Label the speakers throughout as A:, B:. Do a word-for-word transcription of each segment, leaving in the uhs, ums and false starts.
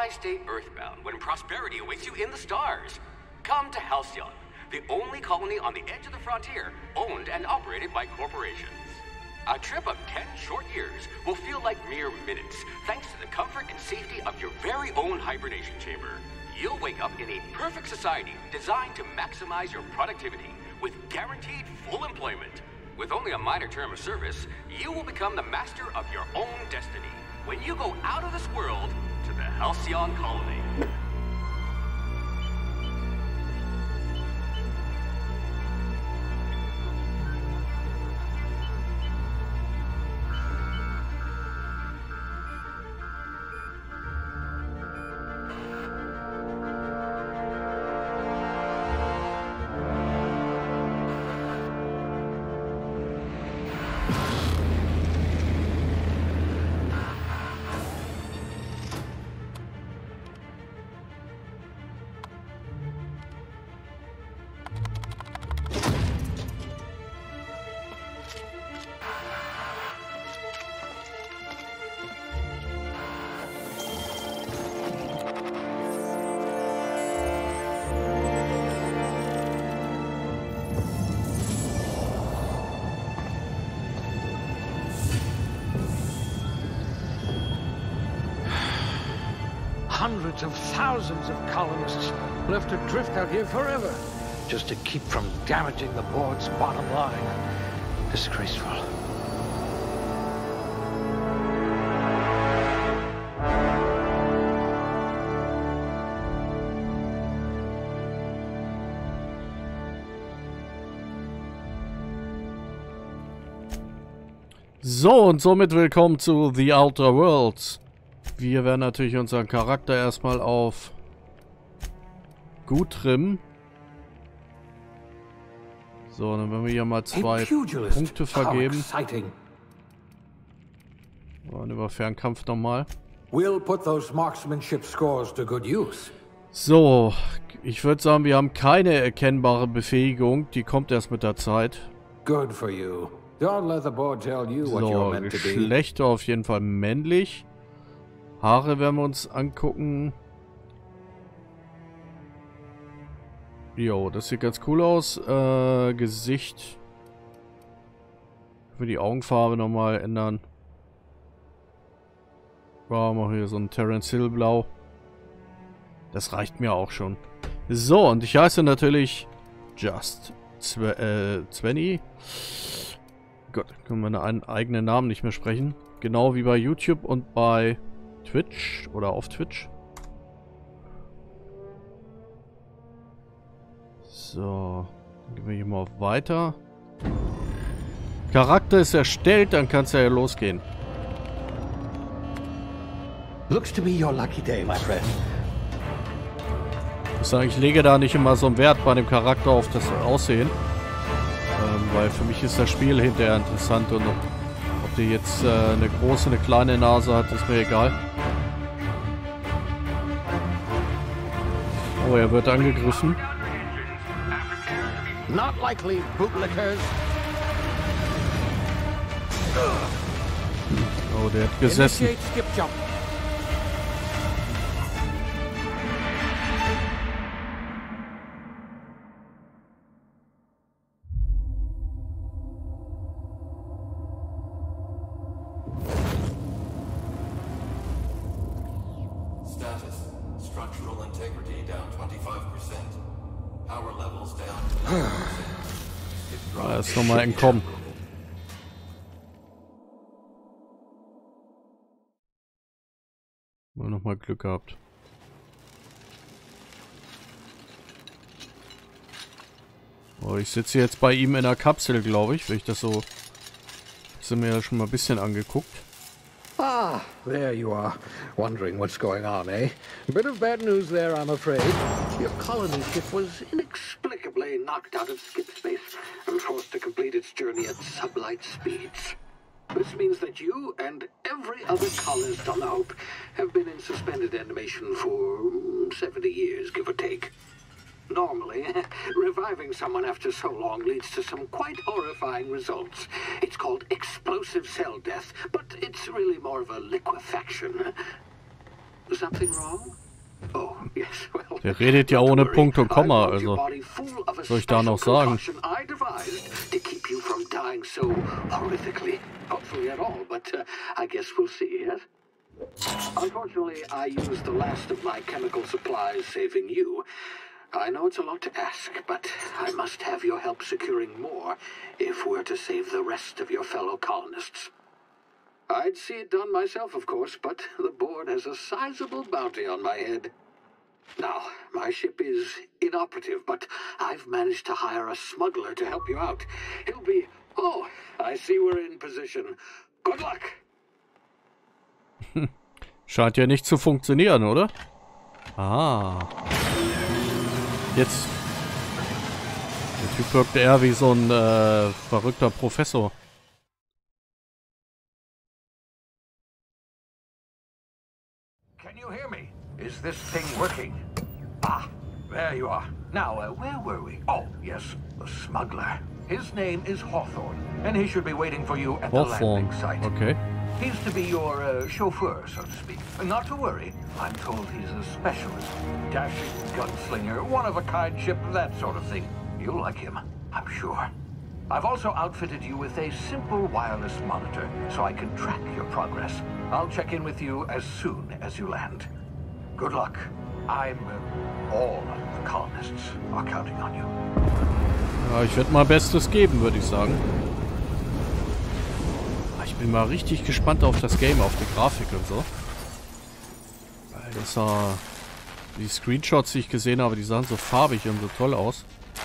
A: why stay earthbound when prosperity awaits you in the stars? Come to Halcyon, the only colony on the edge of the frontier, owned and operated by corporations. A trip of ten short years will feel like mere minutes, thanks to the comfort and safety of your very own hibernation chamber. You'll wake up in a perfect society designed to maximize your productivity with guaranteed full employment. With only a minor term of service, you will become the master of your own destiny when you go out of this world to the Halcyon colony.
B: Hundreds of thousands of colonists left adrift out here forever, just to keep from damaging the board's bottom line. Disgraceful.
C: So, und somit willkommen zu The Outer Worlds. Wir werden natürlich unseren Charakter erstmal auf gut trimmen. So, dann werden wir hier mal zwei Punkte vergeben. Und über Fernkampf nochmal. So, ich würde sagen, wir haben keine erkennbare Befähigung. Die kommt erst mit der Zeit.
B: Good for you. Don't let the board tell you what you're meant to be.
C: Geschlechter auf jeden Fall männlich. Haare werden wir uns angucken. Jo, das sieht ganz cool aus. Äh, Gesicht. Für die Augenfarbe nochmal ändern. Ja, machen wir hier so ein Terence Hill Blau. Das reicht mir auch schon. So, und ich heiße natürlich Just Zwe äh, Svenny. Gott, können wir einen eigenen Namen nicht mehr sprechen. Genau wie bei YouTube und bei Twitch oder auf Twitch. So, dann gehen wir hier mal auf Weiter. Charakter ist erstellt, dann kann es ja losgehen.
B: Looks to be your lucky day, my friend.
C: Ich muss sagen, ich lege da nicht immer so einen Wert bei dem Charakter auf das Aussehen. Ähm, weil für mich ist das Spiel hinterher interessant und ob der jetzt äh, eine große, eine kleine Nase hat, ist mir egal. Oh, er wird angegriffen.
B: Not likely, bootlickers.
C: Oh, der hat gesessen. Ah, jetzt nochmal entkommen. Mal nochmal Glück gehabt. Oh, ich sitze jetzt bei ihm in der Kapsel, glaube ich, wenn ich das so... Das sind mir ja schon mal ein bisschen angeguckt.
B: Ah, there you are. Wondering what's going on, eh? A bit of bad news there, I'm afraid. Your colony ship was inexplicably knocked out of skip space and forced to complete its journey at sublight speeds. This means that you and every other colonist on the Hope have been in suspended animation for seventy years, give or take. Normally, reviving someone after so long leads to some quite horrifying results. It's called explosive cell death, but it's really more of a liquefaction. Something wrong? Oh, yes, well,
C: Der redet ja ohne Punkt und Komma, also was soll ich da noch sagen?
B: I devised to keep you from dying so horrifically. Hopefully at all, but uh, I guess we'll see, yes? Unfortunately, I used the last of my chemical supplies saving you. I know it's a lot to ask, but I must have your help securing more if we're to save the rest of your fellow colonists. I'd see it done myself, of course, but the board has a sizable bounty on my head. Now, my ship is inoperative, but I've managed to hire a smuggler to help you out. He'll be... Oh, I see we're in position. Good luck!
C: Scheint ja nicht zu funktionieren, oder? Ah. Jetzt. Der Typ wirkt eher wie so ein äh, verrückter Professor.
B: Can you hear me? Is this thing working? Ah, there you are. Now, uh, where were we? Oh, yes, the smuggler. His name is Hawthorne, and he should be waiting for you at
C: Hawthorne.
B: the landing site.
C: Okay.
B: He's to be your uh, chauffeur, so to speak. Not to worry. I'm told he's a specialist. Dashing gunslinger, one-of-a-kind ship, that sort of thing. You'll like him, I'm sure. I've also outfitted you with a simple wireless monitor, so I can track your progress. I'll check in with you as soon as you land. Good luck. I'm... Uh, all the colonists are counting on you.
C: Ja, ich werde mal Bestes geben, würde ich sagen. Ich bin mal richtig gespannt auf das Game, auf die Grafik und so. Weil das sah... Die Screenshots, die ich gesehen habe, die sahen so farbig und so toll aus.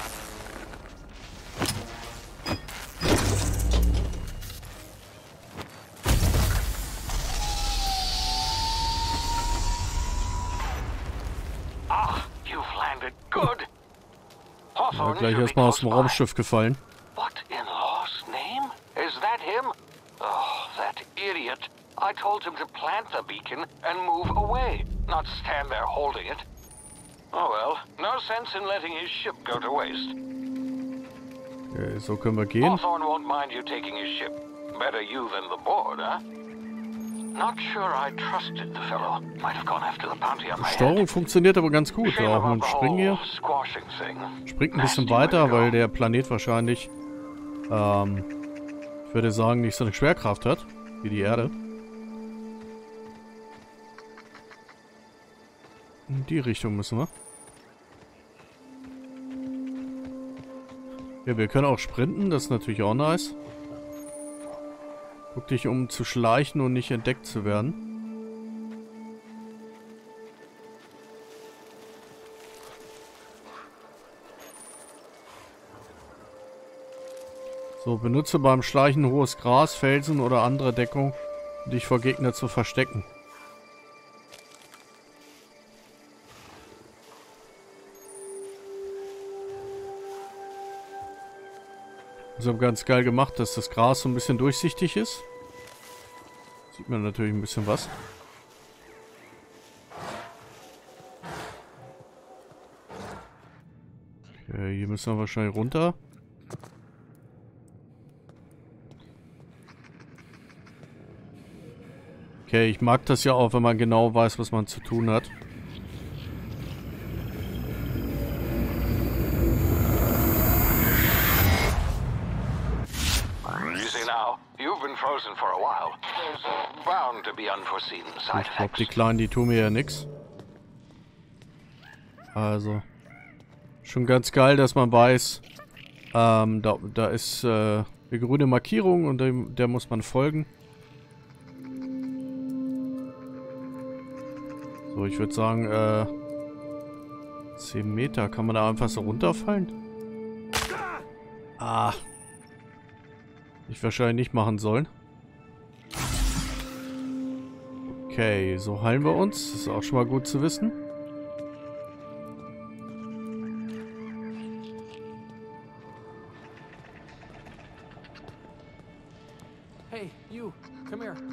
C: Ja, gleich erstmal aus dem Raumschiff gefallen.
D: What in Law's name? Is that him? Oh, that idiot. I told him to plant the beacon and move away, not stand there holding it. Oh well, no sense in letting his ship go to waste.
C: Okay, so können wir gehen.
D: Hawthorne won't mind you taking his ship. Better you than the board, huh? Not sure I trusted the fellow. Might have gone after the bounty on my head.
C: Steuerung funktioniert aber ganz gut. Auch mit dem Springen hier. Springt ein bisschen weiter, weil der Planet wahrscheinlich, ähm, ich würde sagen, nicht so eine Schwerkraft hat, wie die Erde. In die Richtung müssen wir. Ja, wir können auch sprinten, das ist natürlich auch nice. Guck dich, um zu schleichen und nicht entdeckt zu werden. So, benutze beim Schleichen hohes Gras, Felsen oder andere Deckung, um dich vor Gegner zu verstecken. Das ist ganz geil gemacht, dass das Gras so ein bisschen durchsichtig ist. Sieht man natürlich ein bisschen was. Okay, hier müssen wir wahrscheinlich runter. Okay, ich mag das ja auch, wenn man genau weiß, was man zu tun hat. Ich glaube, die Kleinen, die tun mir ja nichts. Also, schon ganz geil, dass man weiß, ähm, da, da ist äh, eine grüne Markierung und dem, der muss man folgen. So, ich würde sagen, äh, zehn Meter. Kann man da einfach so runterfallen? Ah. Ich wahrscheinlich nicht machen sollen. Okay, so heilen wir uns. Das ist auch schon mal gut zu wissen.
E: Hey, you, come here.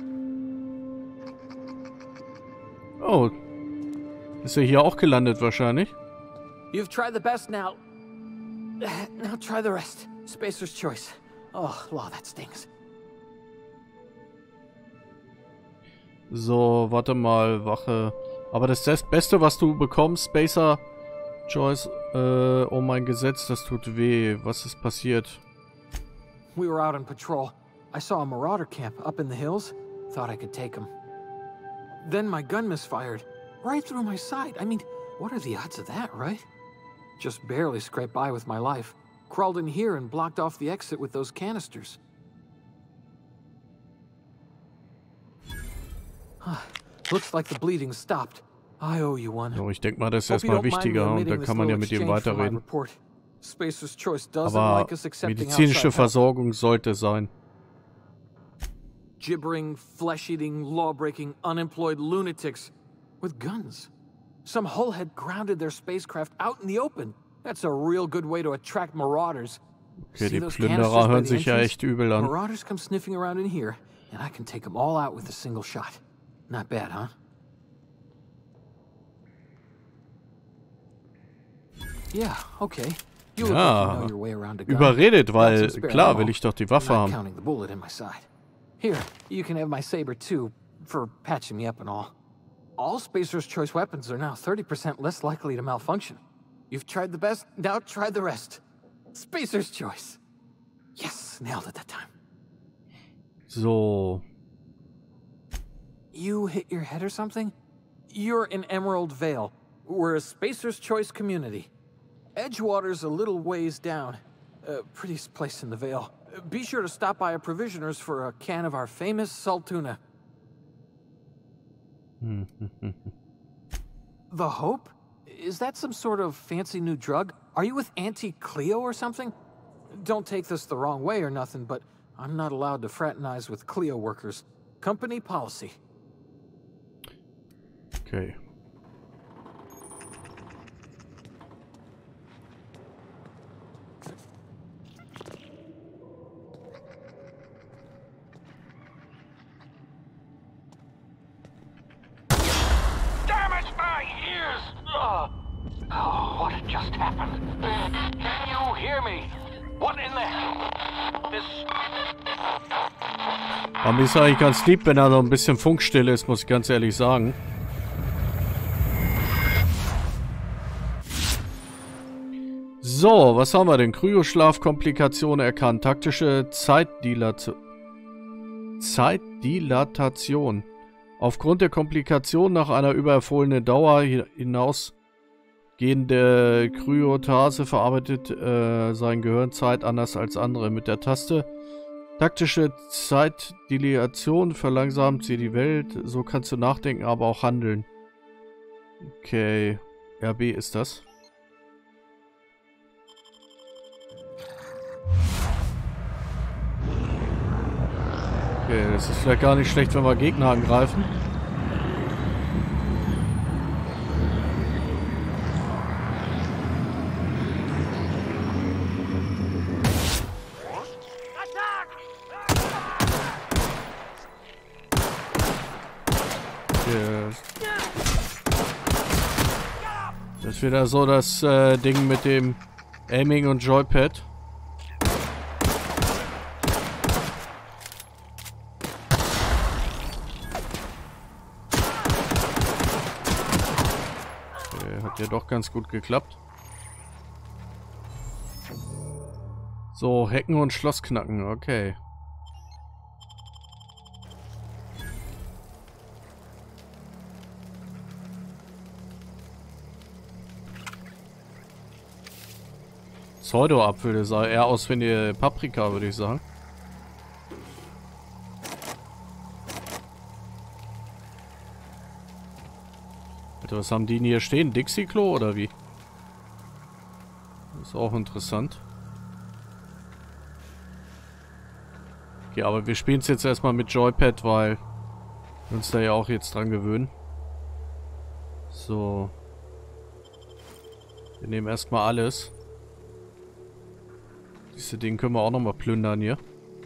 C: Oh. Ist er hier auch gelandet wahrscheinlich?
E: You've tried the best now. Now try the rest. Spacer's choice. Oh, wow, that stings.
C: So, warte mal, Wache. Aber das ist das Beste, was du bekommst, Spacer Choice. Äh, oh mein Gesetz, das tut weh. Was ist passiert?
E: We were out on patrol. I saw a marauder camp up in the hills. Thought I could take him. Then my gun misfired. Right through my side. I mean, what are the odds of that, right? Just barely scraped by with my life. Crawled in here and blocked off the exit with those canisters. Looks like the bleeding stopped. I owe you one.
C: So, ich denke mal, das ist erstmal wichtiger und dann kann man ja mit ihm weiterreden.
E: Spacer's Choice doesn't
C: Aber
E: like us accepting
C: medizinische Versorgung sollte sein.
E: Gibbering, flesh-eating, law-breaking, unemployed lunatics with guns. Some hullhead grounded their spacecraft out in the open. That's a real good way to attract marauders.
C: Okay, die Plünderer hören sich ja echt übel an.
E: Marauders come sniffing around in here, and I can take them all out with a single shot. Not bad, huh? Yeah, okay. You look like you know your way around a gun.
C: Überredet, weil klar will ich doch die Waffe
E: I'm not
C: haben.
E: counting the bullet in my side. Here, you can have my saber too, for patching me up and all. All Spacer's Choice weapons are now thirty percent less likely to malfunction. You've tried the best, now try the rest. Spacer's Choice. Yes, nailed it that time.
C: So.
E: You hit your head or something? You're in Emerald Vale. We're a Spacer's Choice community. Edgewater's a little ways down. Uh, prettiest place in the Vale. Be sure to stop by a provisioner's for a can of our famous salt tuna. The Hope? Is that some sort of fancy new drug? Are you with Auntie Cleo or something? Don't take this the wrong way or nothing, but I'm not allowed to fraternize with Cleo workers. Company policy.
C: Okay.
D: Oh, what just happened? Can you hear me? What in the hell? This...
C: Aber ist eigentlich ganz lieb, wenn er noch ein bisschen Funkstille ist, muss ich ganz ehrlich sagen. So, was haben wir denn? Kryoschlafkomplikationen erkannt. Taktische Zeitdilatation. Zeitdilatation. Aufgrund der Komplikation nach einer übererfohlenen Dauer hinausgehende Kryotase verarbeitet äh, sein Gehirn Zeit anders als andere. Mit der Taste taktische Zeitdilatation verlangsamt sie die Welt. So kannst du nachdenken, aber auch handeln. Okay. R B ist das. Okay, das ist vielleicht gar nicht schlecht, wenn wir Gegner angreifen. Okay. Das ist wieder so das äh, Ding mit dem Aiming und Joypad. Ja, doch ganz gut geklappt. So, Hacken und Schloss knacken, okay. Pseudo-Apfel, das sah eher aus wie eine Paprika, würde ich sagen. Was haben die denn hier stehen? Dixie-Klo oder wie? Das ist auch interessant. Okay, aber wir spielen es jetzt erstmal mit Joypad, weil wir uns da ja auch jetzt dran gewöhnen. So. Wir nehmen erstmal alles. Diese Dinge können wir auch nochmal plündern hier.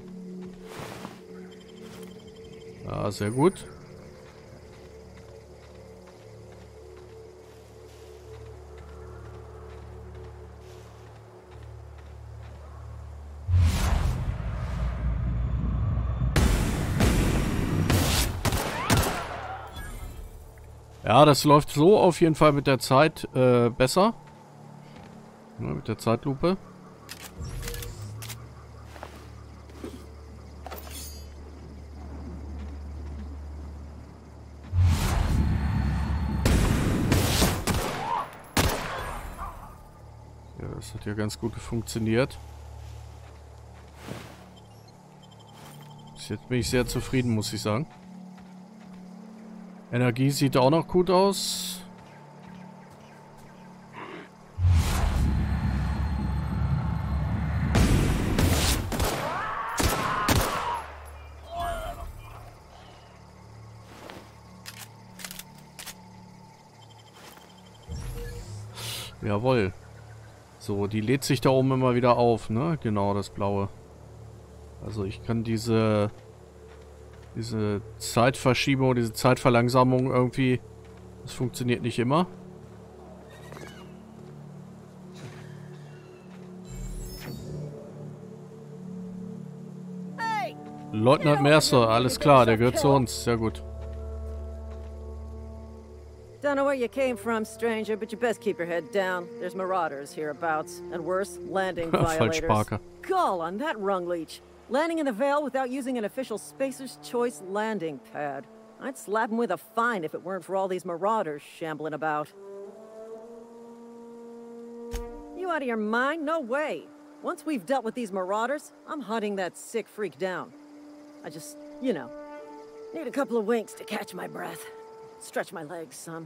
C: Ja, sehr gut. Ja, das läuft so auf jeden Fall mit der Zeit äh, besser. Ja, mit der Zeitlupe. Ja, das hat ja ganz gut funktioniert. Bis jetzt bin ich sehr zufrieden, muss ich sagen. Energie sieht auch noch gut aus. Jawohl. So, die lädt sich da oben immer wieder auf, ne? Genau, das Blaue. Also ich kann diese... Diese Zeitverschiebung, diese Zeitverlangsamung irgendwie... Das funktioniert nicht immer. Leutnant Mercer, alles klar, der gehört zu uns. Sehr gut.
F: Don't know where you came from, stranger, but you best keep your head down. There's marauders hereabouts, and worse, landing violators.
C: Falsch, Parker.
F: Gall on that rung leech. Landing in the Vale without using an official Spacer's Choice landing pad. I'd slap him with a fine if it weren't for all these marauders shambling about. You out of your mind? No way. Once we've dealt with these marauders, I'm hunting that sick freak down. I just, you know, need a couple of winks to catch my breath. Stretch my legs some.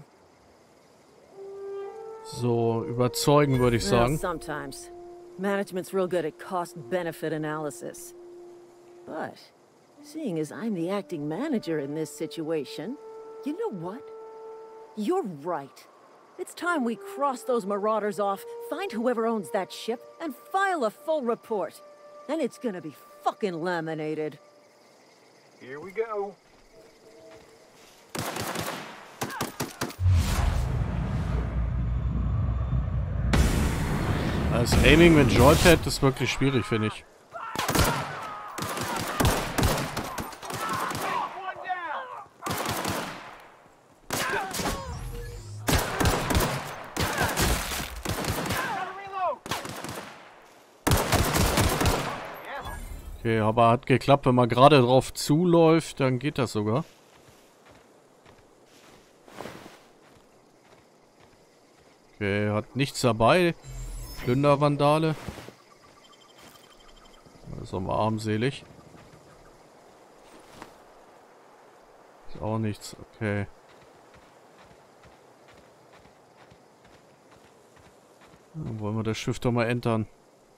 C: So, überzeugen würde ich sagen.
F: Well, sometimes. Management's real good at cost-benefit analysis. But, seeing as I'm the acting manager in this situation, you know what? You're right. It's time we cross those marauders off, find whoever owns that ship, and file a full report. Then it's gonna be fucking laminated.
B: Here we go.
C: Das Aiming mit Joypad ist wirklich schwierig, finde ich. Okay, aber hat geklappt, wenn man gerade drauf zuläuft, dann geht das sogar. Okay, hat nichts dabei. Plündervandale. Das ist auch mal armselig. Ist auch nichts, okay. Dann wollen wir das Schiff doch mal entern.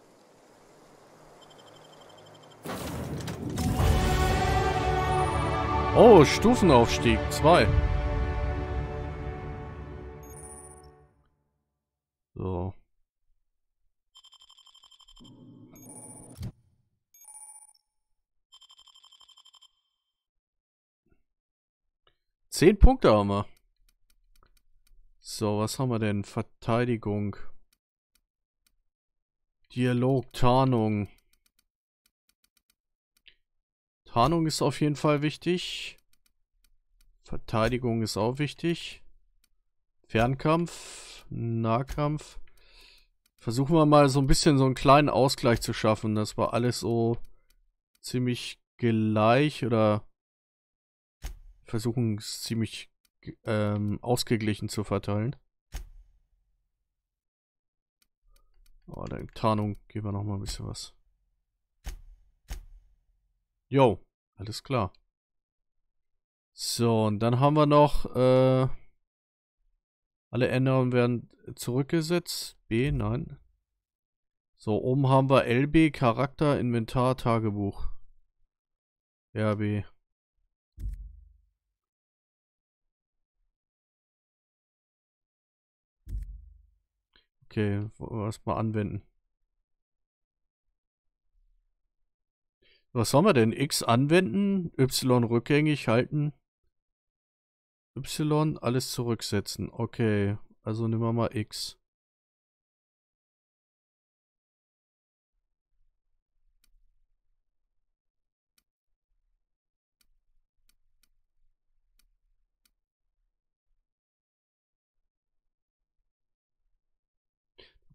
C: Oh, Stufenaufstieg. Zwei. So. Zehn Punkte haben wir. So, was haben wir denn? Verteidigung. Dialog, Tarnung. Tarnung ist auf jeden Fall wichtig. Verteidigung ist auch wichtig. Fernkampf, Nahkampf. Versuchen wir mal so ein bisschen so einen kleinen Ausgleich zu schaffen. Das war alles so ziemlich gleich oder versuchen es ziemlich ähm, ausgeglichen zu verteilen. Oh, der Tarnung geben wir noch mal ein bisschen was. Jo, alles klar. So, und dann haben wir noch äh, alle Änderungen werden zurückgesetzt. B, nein. So, oben haben wir L B, Charakter, Inventar, Tagebuch. R B. Okay, wollen wir das mal anwenden. Was haben wir denn? X anwenden, Y rückgängig halten, Y alles zurücksetzen. Okay, also nehmen wir mal X.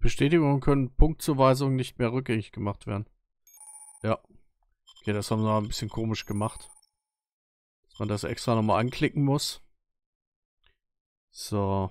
C: Bestätigungen können Punktzuweisungen nicht mehr rückgängig gemacht werden. Ja. Okay, das haben wir ein bisschen komisch gemacht. Dass man das extra nochmal anklicken muss. So.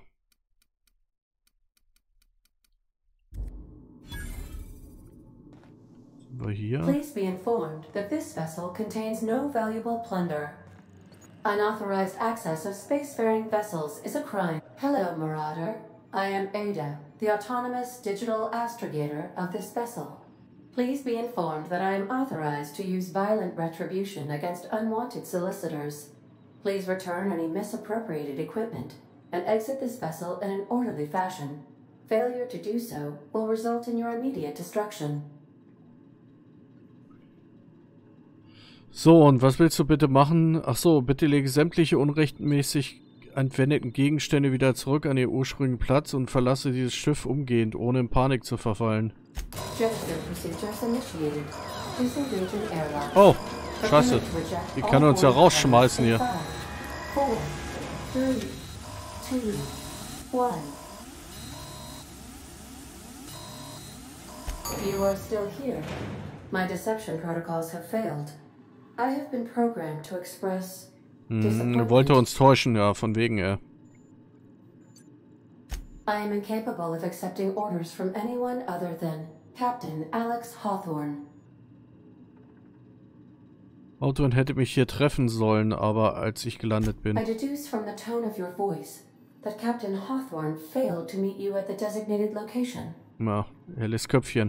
C: Sind wir hier?
G: Please be informed that this vessel contains no valuable plunder. Unauthorized access of spacefaring vessels is a crime. Hello, Marauder. I am Ada, the autonomous digital astrogator of this vessel. Please be informed that I am authorized to use violent retribution against unwanted solicitors. Please return any misappropriated equipment and exit this vessel in an orderly fashion. Failure to do so will result in your immediate destruction.
C: So, und was willst du bitte machen? Ach so, bitte lege sämtliche unrechtmäßig entwendeten Gegenstände wieder zurück an ihr ursprünglichen Platz und verlasse dieses Schiff umgehend, ohne in Panik zu verfallen. Oh, scheiße. Die kann uns ja rausschmeißen hier.
G: You are still here. My deception protocols have failed. I have been programmed to express
C: hm, wollte uns täuschen, ja, von wegen, ja.
G: I am incapable of accepting orders from anyone other than Captain Alex Hawthorne.
C: Hawthorne hätte mich hier treffen sollen, aber als ich gelandet bin.
G: I deduce from the tone of your voice that Captain Hawthorne failed to meet you at the designated location.
C: Ja, helles Köpfchen.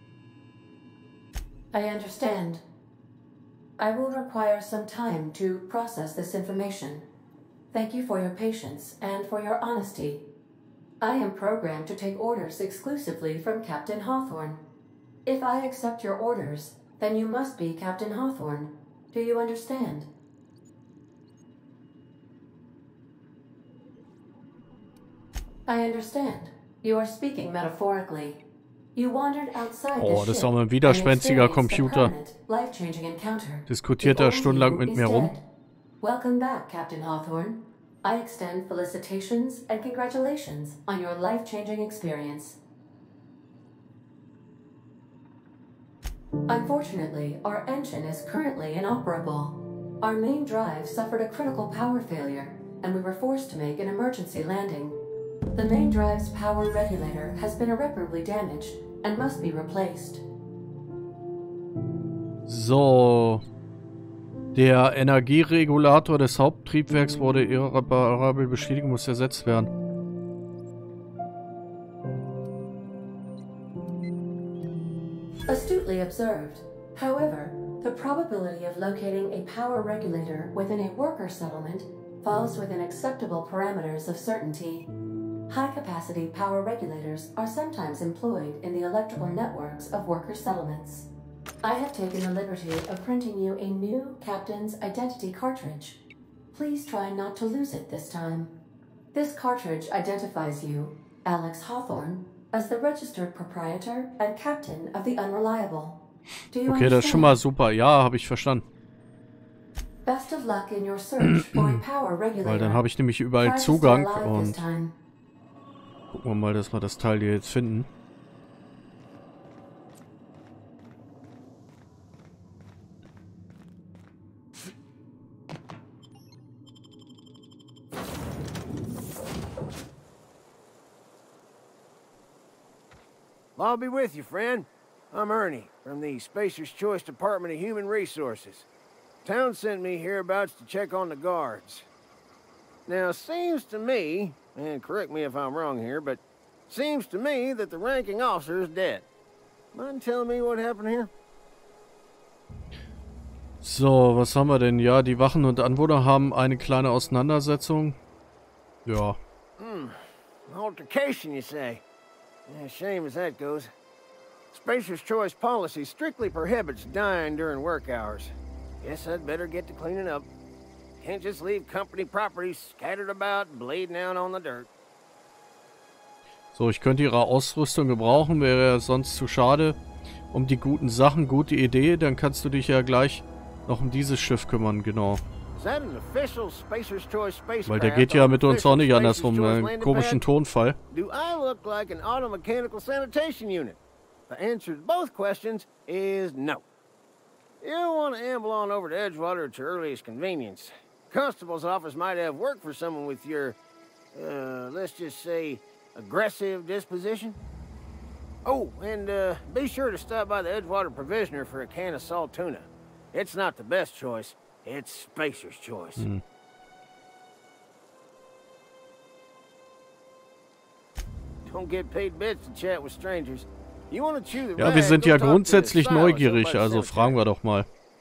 G: I understand. I will require some time to process this information. Thank you for your patience and for your honesty. I am programmed to take orders exclusively from Captain Hawthorne. If I accept your orders, then you must be Captain Hawthorne. Do you understand? I understand. You are speaking metaphorically. You wandered outside
C: Oh,
G: the
C: das ist
G: ship
C: auch mal ein widerspenstiger
G: and experienced a
C: Computer.
G: permanent, life-changing encounter.
C: Diskutiert
G: The
C: er
G: old
C: stundenlang
G: you
C: mit
G: is
C: mir rum.
G: dead. Welcome back, Captain Hawthorne. I extend felicitations and congratulations on your life-changing experience. Unfortunately, our engine is currently inoperable. Our main drive suffered a critical power failure, and we were forced to make an emergency landing. The main drive's power regulator has been irreparably damaged and must be replaced.
C: So. Der Energieregulator des Haupttriebwerks wurde irreparabel beschädigt und muss ersetzt werden.
G: Astutely observed. However, the probability of locating a power regulator within a worker settlement falls within acceptable parameters of certainty. High-capacity power regulators are sometimes employed in the electrical networks of worker settlements. I have taken the liberty of printing you a new Captain's Identity cartridge. Please try not to lose it this time. This cartridge identifies you, Alex Hawthorne, as the registered proprietor and captain of the Unreliable. Do you
C: Okay, das ist schon mal super. Ja, habe ich verstanden.
G: Best of luck in your search for a power regulator.
C: Weil dann habe ich nämlich überall
G: Try to
C: Zugang
G: stay alive this
C: und
G: time.
C: gucken wir mal, dass wir das Teil hier jetzt finden.
H: I'll be with you, friend. I'm Ernie, from the Spacer's Choice Department of Human Resources. Town sent me hereabouts to check on the guards. Now, seems to me, and correct me if I'm wrong here, but seems to me that the ranking officer is dead. Mind telling me what happened here?
C: So, was haben wir denn? Ja, die Wachen und Anwohner haben eine kleine Auseinandersetzung. Ja.
H: Hmm. Altercation, you say? Yeah, shame as that goes. Spacer's Choice policy strictly prohibits dying during work hours. Guess I'd better get to cleaning up. Can't just leave company property scattered about, bleeding out on the dirt.
C: So, ich könnte ihre Ausrüstung gebrauchen, wäre ja sonst zu schade. Um die guten Sachen, gute Idee, dann kannst du dich ja gleich noch um dieses Schiff kümmern, genau.
H: Is that an official Spacer's Choice spacecraft?
C: Weil der geht ja mit uns auch nicht
H: Official
C: andersrum,
H: Spacer's Choice
C: einen
H: landing
C: komischen
H: pad?
C: Tonfall.
H: Do I look like an auto-mechanical sanitation unit? The answer to both questions is no. You want to amble on over to Edgewater at your earliest convenience. Constable's office might have work for someone with your, uh, let's just say, aggressive disposition. Oh, and uh, be sure to stop by the Edgewater Provisioner for a can of salt tuna. It's not the best choice. It's Spacer's Choice.
C: Hm.
H: Don't get paid bits to chat with strangers. You want to chew the
C: Ja, wir
H: rag,
C: sind
H: go
C: ja
H: talk to the
C: grundsätzlich
H: Silas over
C: neugierig,
H: by the
C: also
H: cemetery.
C: fragen wir doch mal.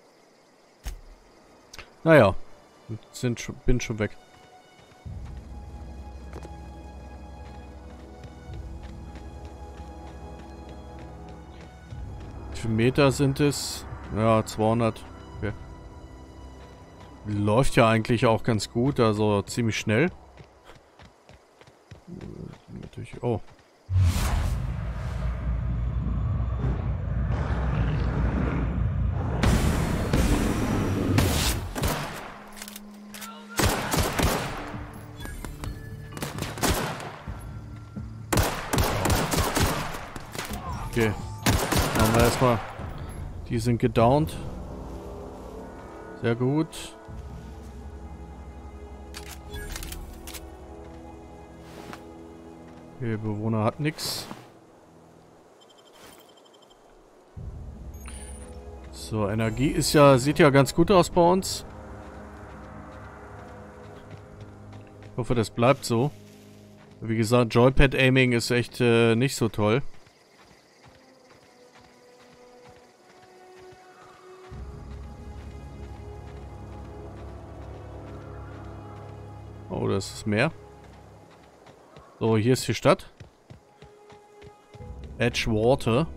C: Naja, sind schon, bin schon weg. Wie viele Meter sind es? Ja, zweihundert. Okay. Läuft ja eigentlich auch ganz gut, also ziemlich schnell. Natürlich. Oh. Okay. Machen wir erstmal. Die sind gedownt. Sehr gut. Okay, Bewohner hat nichts. So, Energie ist ja, sieht ja ganz gut aus bei uns. Ich hoffe, das bleibt so. Wie gesagt, Joypad-Aiming ist echt äh, nicht so toll. Oh, das ist mehr. So, hier ist die Stadt. Edgewater.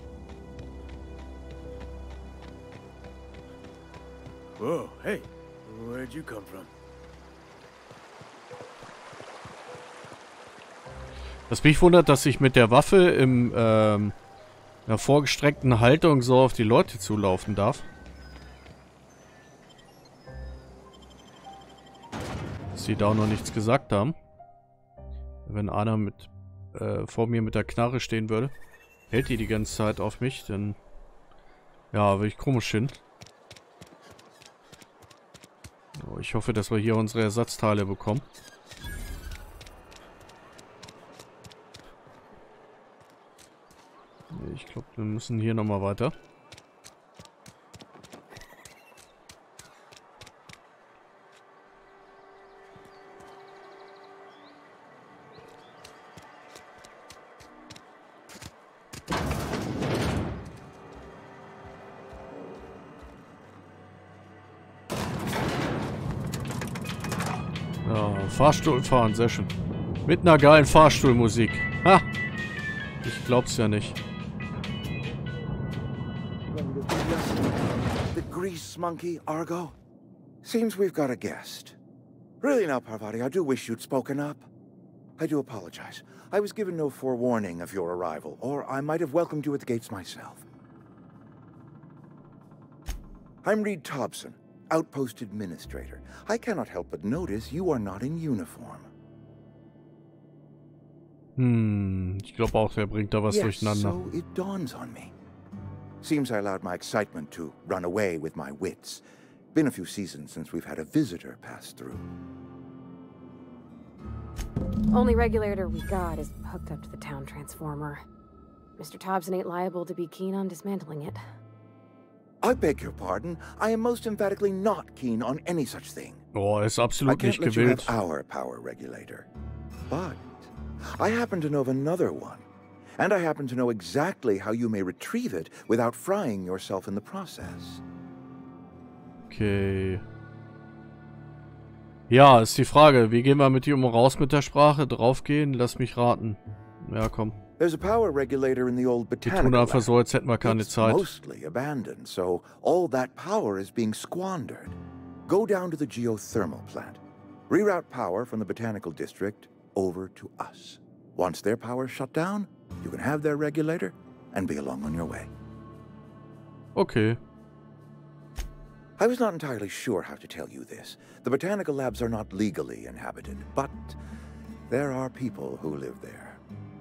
I: Whoa, hey, where'd you come from?
C: Was mich wundert, dass ich mit der Waffe im ähm, einer vorgestreckten Haltung so auf die Leute zulaufen darf. Dass sie da auch noch nichts gesagt haben. Wenn einer mit äh, vor mir mit der Knarre stehen würde, hält die die ganze Zeit auf mich, dann ja, würde ich komisch hin. So, ich hoffe, dass wir hier unsere Ersatzteile bekommen. Ich glaube, wir müssen hier nochmal weiter. Ja, Fahrstuhl fahren, sehr schön. Mit einer geilen Fahrstuhlmusik. Ha! Ich glaub's ja nicht.
J: The grease monkey, Argo? Seems we've got a guest. Really now, Parvati, I do wish you'd spoken up. I do apologize. I was given no forewarning of your arrival, or I might have welcomed you at the gates myself. I'm Reed Thompson, Outpost Administrator. I cannot help but notice you are not in uniform.
C: Hm, ich glaube auch, der bringt da was
J: yes,
C: durcheinander.
J: So it dawns on me. Seems I allowed my excitement to run away with my wits. Been a few seasons since we've had a visitor pass through.
K: Only regulator we got is hooked up to the town transformer. Mister Thompson ain't liable to be keen on dismantling it.
J: I beg your pardon. I am most emphatically not keen on any such thing.
C: Oh, er ist
J: I
C: absolut
J: can't
C: nicht
J: let you
C: gewillt.
J: have our power regulator. But I happen to know of another one. And I happen to know exactly how you may retrieve it without frying yourself in the process.
C: Okay. Ja, ist die Frage. Wie gehen wir mit ihm raus mit der Sprache? Draufgehen? Lass mich raten. Ja, komm.
J: There's a power regulator in the old
C: Die
J: botanical
C: tun einfach
J: lab.
C: so, als hätten wir keine
J: It's
C: Zeit.
J: mostly abandoned, so all that power is being squandered. Go down to the geothermal plant. Reroute power from the botanical district over to us. Once their power's shut down, you can have their regulator and be along on your way.
C: Okay.
J: I was not entirely sure how to tell you this. The botanical labs are not legally inhabited, but there are people who live there.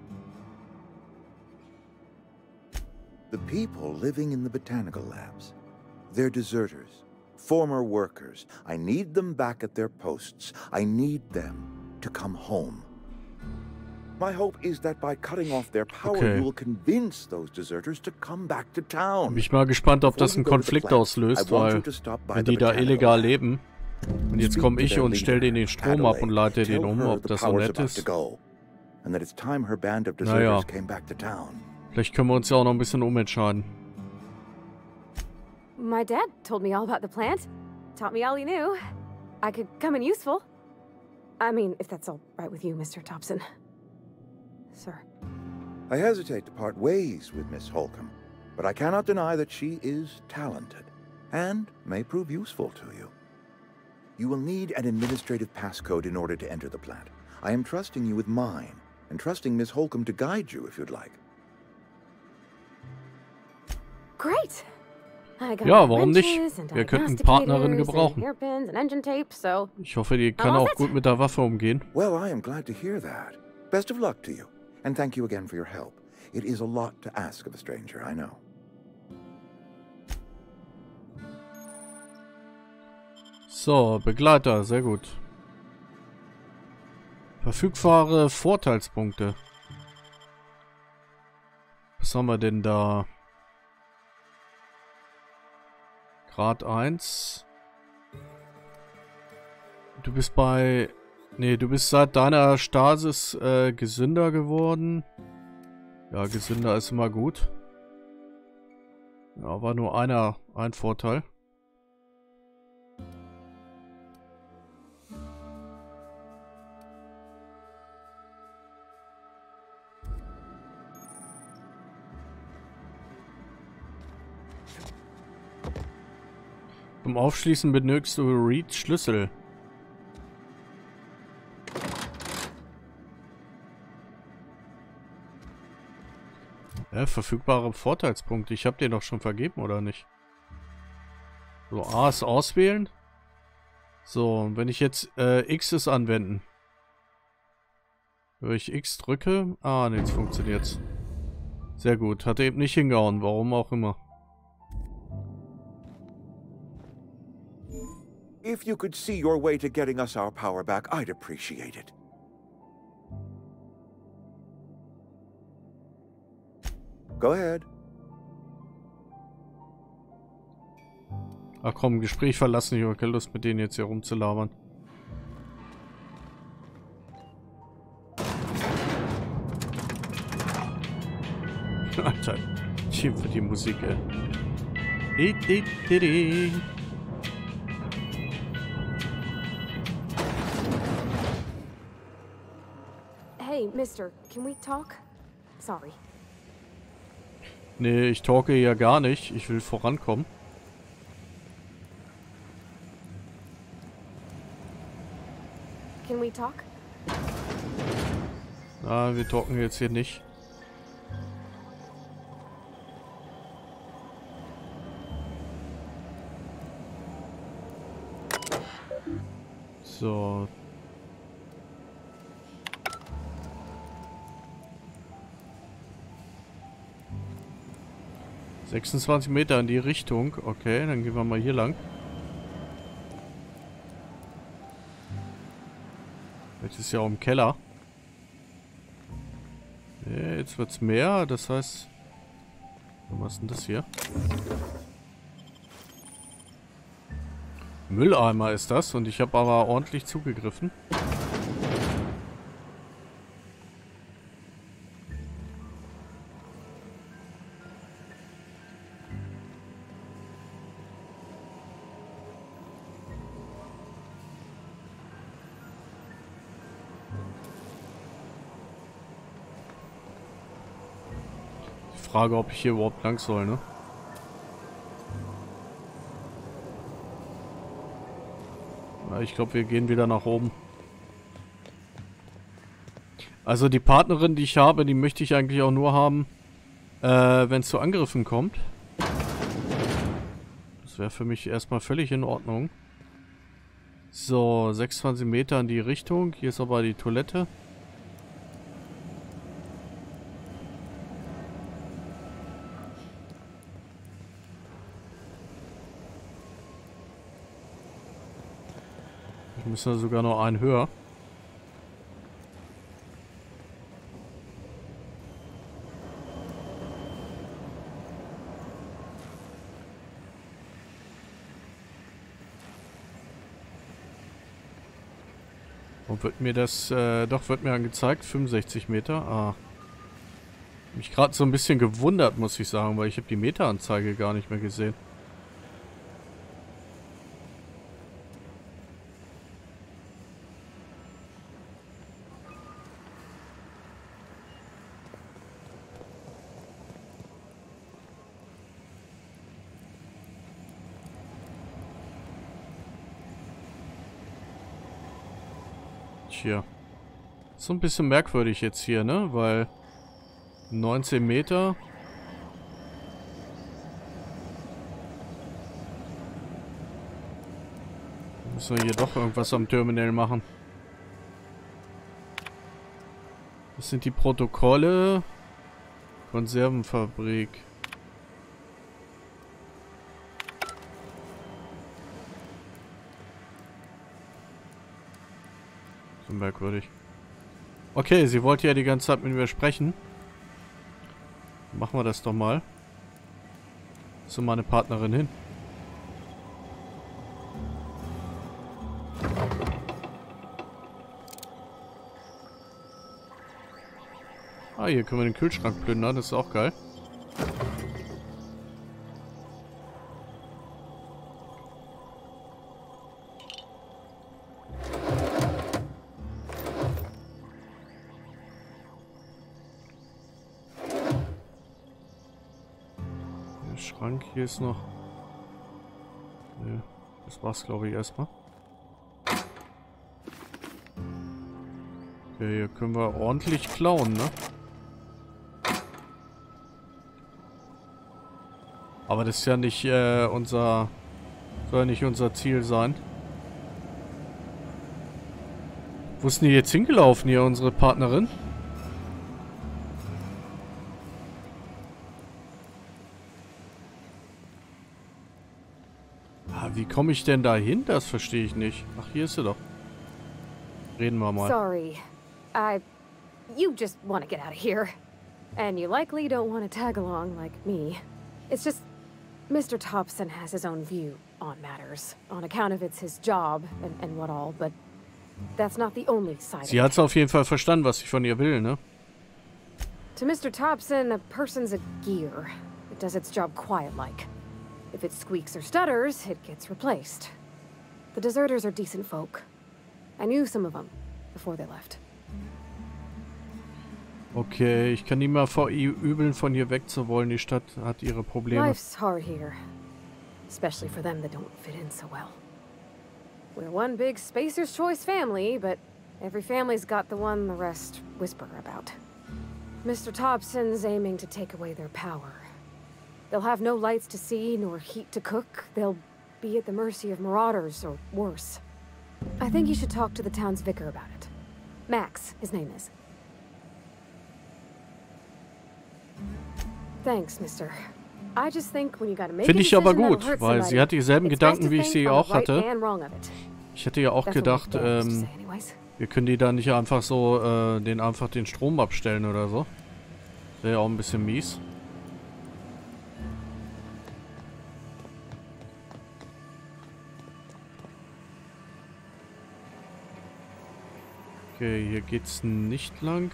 J: The people living in the botanical labs, they're deserters, former workers. I need them back at their posts. I need them to come home. My hope is that by cutting off their power,
C: Okay.
J: you will convince those deserters to come back to town.
C: Bin ich mal gespannt, ob das einen Konflikt auslöst, weil wenn die da illegal leben und jetzt komme ich und stelle denen den Strom ab und leite den um, ob das so nett ist. Naja, vielleicht können wir uns ja auch noch ein bisschen umentscheiden.
K: My dad told me all about the plant. Taught me all he knew. I could come in useful. I mean, if that's all right with you, Mister Thompson. Sir.
J: I hesitate to part ways with Miss Holcomb, but I cannot deny that she is talented and may prove useful to you. You will need an administrative passcode in order to enter the plant. I am trusting you with mine and trusting Miss Holcomb to guide you if you'd like.
K: Great.
C: Ja, warum nicht? Wir könnten Partnerin gebrauchen. Ich hoffe, die kann auch gut mit der Waffe umgehen.
J: Well, I am glad to hear that. Best of luck to you. And thank you again for your help. It is a lot to ask of a stranger, I know.
C: So, Begleiter, sehr gut. Verfügbare Vorteilspunkte. Was haben wir denn da? Grad eins. Du bist bei... Nee, du bist seit deiner Stasis äh, gesünder geworden. Ja, gesünder ist immer gut. Ja, war nur einer, ein Vorteil. Zum Aufschließen benötigst du Reeds Schlüssel. Ja, verfügbare Vorteilspunkte. Ich habe dir doch schon vergeben, oder nicht? So, A ist auswählen. So, und wenn ich jetzt äh, X ist anwenden. Wenn ich X drücke... Ah, ne, jetzt funktioniert's. Sehr gut. Hat eben nicht hingehauen, warum auch immer.
J: If you could see your way to getting us our power back, I'd appreciate it. Go ahead.
C: Ach komm, Gespräch verlassen. Ich habe keine Lust, mit denen jetzt hier rumzulabern. Alter, ich für die Musik, ey. Di, di, di, di.
K: Hey, Mister, can we talk? Sorry.
C: Nee, ich talke ja gar nicht. Ich will vorankommen.
K: Can we talk?
C: Ah, wir talken jetzt hier nicht. So. sechsundzwanzig Meter in die Richtung. Okay, dann gehen wir mal hier lang. Jetzt ist ja auch im Keller. Nee, jetzt wird's mehr. Das heißt... Was ist denn das hier? Mülleimer ist das. Und ich habe aber ordentlich zugegriffen. Frage, ob ich hier überhaupt lang soll, ne? Ja, ich glaube, wir gehen wieder nach oben. Also die Partnerin, die ich habe, die möchte ich eigentlich auch nur haben, äh, wenn es zu Angriffen kommt. Das Das wäre für mich erstmal völlig in Ordnung. So, sechsundzwanzig Meter in die Richtung. Hier ist aber die Toilette. Wir müssen sogar noch einen höher. Und wird mir das, äh, doch, wird mir angezeigt, fünfundsechzig Meter. Ah. Mich gerade so ein bisschen gewundert, muss ich sagen, weil ich habe die Meteranzeige gar nicht mehr gesehen. Hier. So ein bisschen merkwürdig jetzt hier, ne? Weil neunzehn Meter. Müssen wir hier doch irgendwas am Terminal machen. Das sind die Protokolle. Konservenfabrik. So merkwürdig. Okay, sie wollte ja die ganze Zeit mit mir sprechen. Machen wir das doch mal. Zu meine Partnerin hin. Ah, hier können wir den Kühlschrank plündern, das ist auch geil. Schrank, hier ist noch. Ne, das war's, glaube ich, erstmal. Okay, hier können wir ordentlich klauen, ne? Aber das ist ja nicht äh, unser. Soll ja nicht unser Ziel sein. Wo ist denn die jetzt hingelaufen, hier, unsere Partnerin? Wie komme ich denn da hin? Das verstehe ich nicht. Ach, hier ist sie doch. Reden wir mal.
K: Sorry. I... You just want to get out of here. And you likely don't want to tag along like me. It's just... Mister Thompson has his own view on matters. On account of it's his job and, and what all, but... That's not the only side.
C: Sie hat's auf jeden Fall verstanden, was ich von ihr will, ne?
K: To Mister Thompson, a person's a gear. It does its job quiet-like. If it squeaks or stutters, it gets replaced. The deserters are decent folk. I knew some of them before they left.
C: Okay, ich kann nie mal verübeln, von hier wegzuwollen. Die Stadt hat ihre Probleme.
K: Life's hard here. Especially for them that don't fit in so well. We're one big Spacer's Choice family, but every family's got the one the rest whisper about. Mister Thompson's aiming to take away their power. They'll have no lights to see, nor heat to cook. They'll be at the mercy of marauders, or worse. I think you should talk to the town's vicar about it. Max, his name is. Thanks, mister. I just think when you gotta make
C: Finde ich aber gut, weil sie hat dieselben Gedanken, wie ich sie auch hatte. Ich hätte ja auch gedacht, ähm, wir können die da nicht einfach so, äh, den einfach den Strom abstellen oder so. Wäre ja auch ein bisschen mies. Okay, hier geht's nicht lang.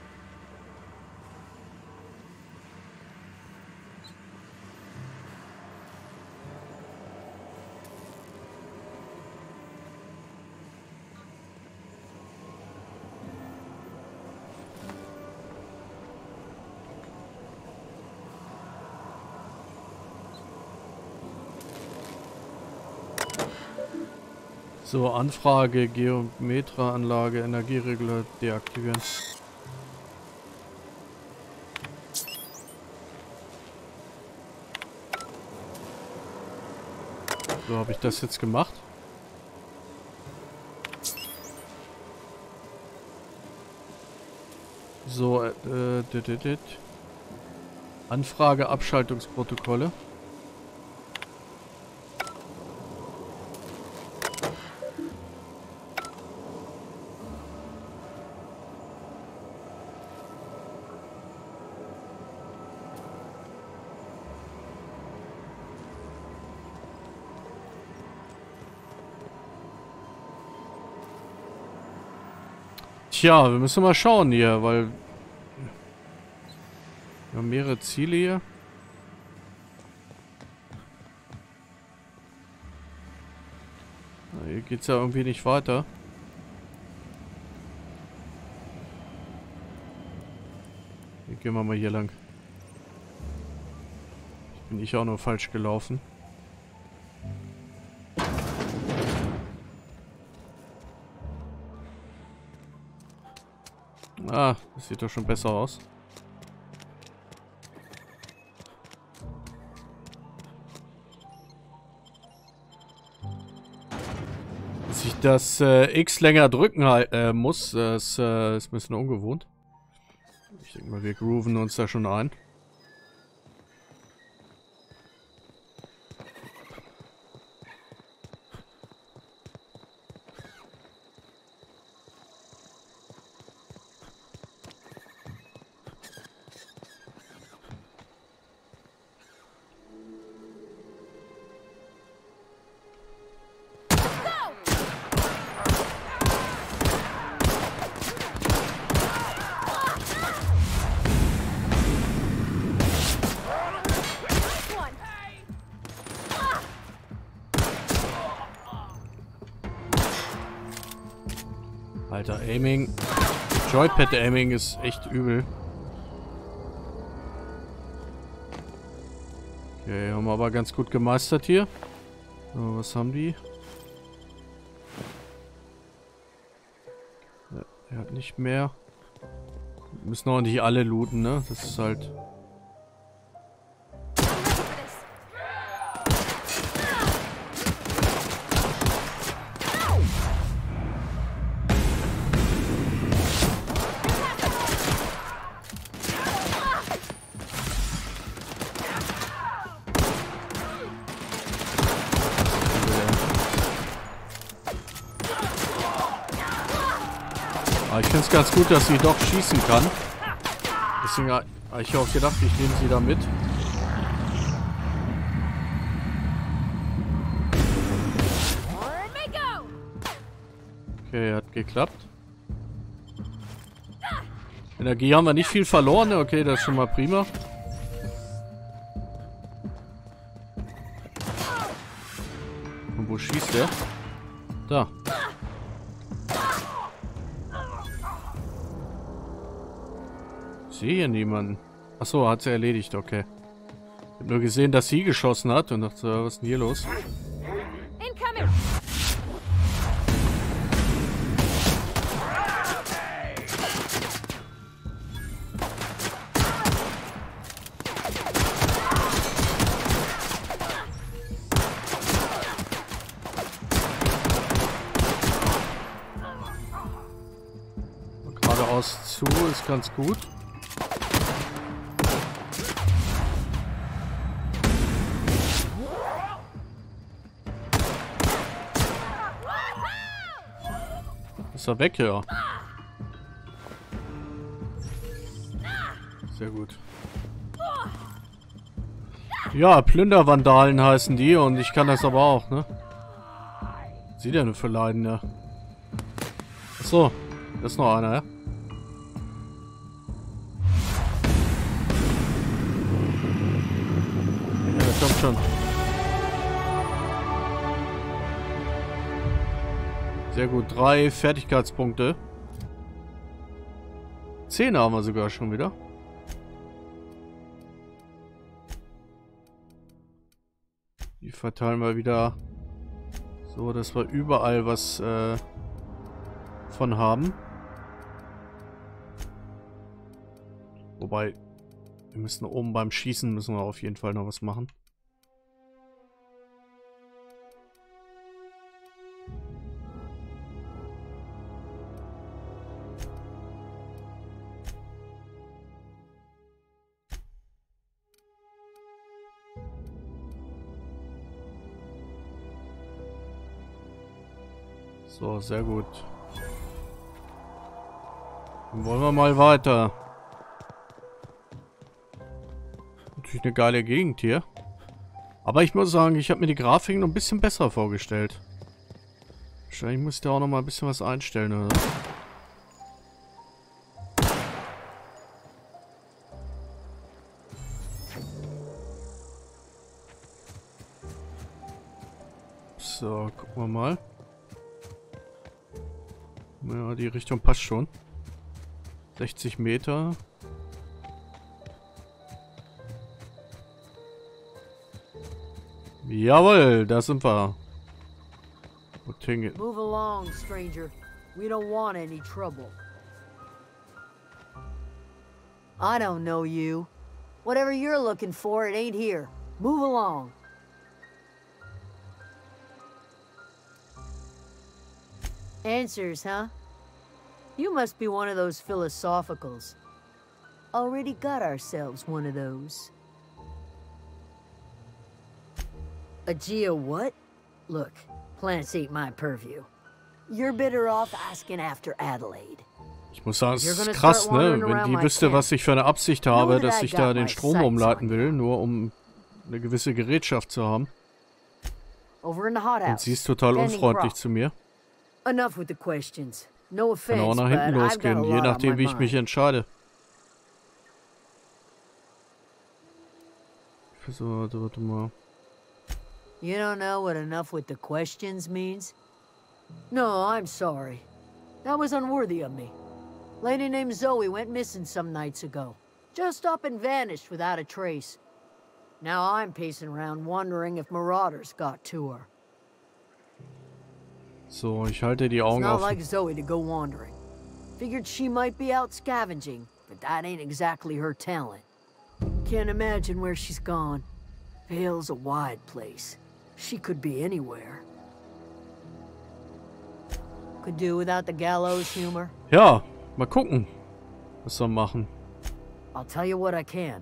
C: So, Anfrage, Geometra-Anlage, Energieregler deaktivieren. So habe ich das jetzt gemacht. So, äh, dit, dit, dit. Anfrage, Abschaltungsprotokolle. Tja, wir müssen mal schauen hier, weil wir haben mehrere Ziele hier. Na, hier geht's ja irgendwie nicht weiter. Hier gehen wir mal hier lang. Bin ich auch nur falsch gelaufen. Ah, das sieht doch schon besser aus. Dass ich das äh, X länger drücken äh, muss, das äh, ist ein bisschen ungewohnt. Ich denke mal, wir grooven uns da schon ein. Alter, Aiming. Joypad-Aiming ist echt übel. Okay, haben wir aber ganz gut gemeistert hier. So, was haben die? Ja, er hat nicht mehr. Wir müssen auch nicht alle looten, ne? Das ist halt... Aber ich finde es ganz gut, dass sie doch schießen kann. Deswegen habe ich auch gedacht, ich nehme sie da mit. Okay, hat geklappt. Energie haben wir nicht viel verloren. Okay, das ist schon mal prima. Und wo schießt der? Da. Ich sehe hier niemanden. Achso, hat sie erledigt, okay. Ich habe nur gesehen, dass sie geschossen hat und dachte, was ist denn hier los?
K: Incoming.
C: Geradeaus zu ist ganz gut. Ist er weg, ja. Sehr gut. Ja, Plündervandalen heißen die und ich kann das aber auch, ne? Was sieht der nur für Leiden, ja? Achso, da ist noch einer, ja? Ja, der kommt schon. Sehr gut, drei Fertigkeitspunkte. Zehn haben wir sogar schon wieder. Die verteilen wir wieder so, dass wir überall was äh, von haben. Wobei, wir müssen oben beim Schießen müssen wir auf jeden Fall noch was machen. So, sehr gut. Dann wollen wir mal weiter. Natürlich eine geile Gegend hier. Aber ich muss sagen, ich habe mir die Grafik noch ein bisschen besser vorgestellt. Wahrscheinlich muss ich da auch noch mal ein bisschen was einstellen, oder? So, gucken wir mal. Ja, die Richtung passt schon. sechzig Meter. Jawohl, da sind wir.
L: Move along, stranger. We don't want any trouble. I don't know you. Whatever you're looking for, it ain't here. Move along. Answers, huh? You must be one of those philosophicals. Already got ourselves one of those. A geo what? Look, plants ain't my purview. You're better off asking after Adelaide.
C: Ich muss sagen, es ist krass, ne? Wenn die wüsste, was ich für eine Absicht habe, dass ich da den Strom umleiten will, nur um eine gewisse Gerätschaft zu haben. Und sie ist total unfreundlich zu mir.
L: Enough with the questions. No offense,
C: kann auch nach hinten losgehen, je nachdem, wie ich mich entscheide. So, warte, warte mal.
L: You don't know what enough with the questions means? No, I'm sorry. That was unworthy of me. Lady named Zoe went missing some nights ago. Just up and vanished without a trace. Now I'm pacing around wondering if marauders got to her.
C: So, ich halte die Augen
L: offen. It's not
C: offen.
L: like Zoe to go wandering. Figured she might be out scavenging, but that ain't exactly her talent. Can't imagine where she's gone. Vale's a wide place. She could be anywhere. Could do without the gallows humor.
C: Ja, mal gucken, was wir machen.
L: I'll tell you what I can.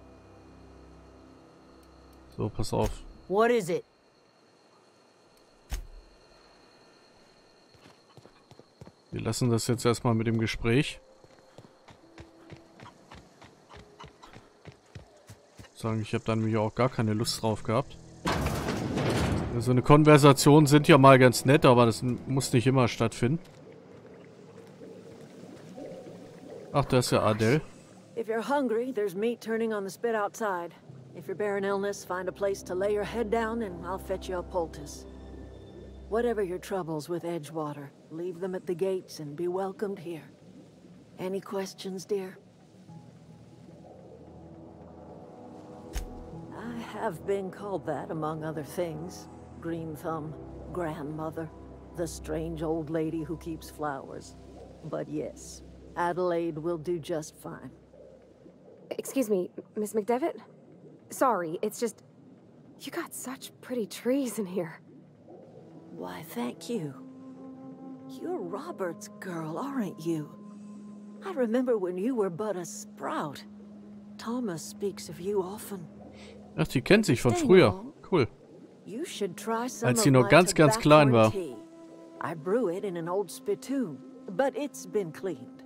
C: So, pass auf.
L: What is it?
C: Wir lassen das jetzt erstmal mit dem Gespräch. Sagen, ich habe dann nämlich auch gar keine Lust drauf gehabt. So eine Konversation sind ja mal ganz nett, aber das muss nicht immer stattfinden. Ach, da ist ja Adele.
F: If you're hungry, there's meat turning on the spit outside. If you're bearing illness, find a place to lay your head down and I'll fetch you a poultice. Whatever your troubles with Edgewater, leave them at the gates and be welcomed here. Any questions, dear? I have been called that, among other things. Green Thumb, grandmother, the strange old lady who keeps flowers. But yes, Adelaide will do just fine.
K: Excuse me, Miss McDevitt? Sorry, it's just... You got such pretty trees in here.
F: Why, thank you. You're Robert's girl, aren't you? I remember when you were but a sprout. Thomas speaks of you often.
C: Ach, die kennt sich von früher. Cool.
F: You should try some
C: Als sie
F: of
C: noch
F: my
C: ganz, ganz klein war.
F: tea. I brew it in an old spittoon, but it's been cleaned.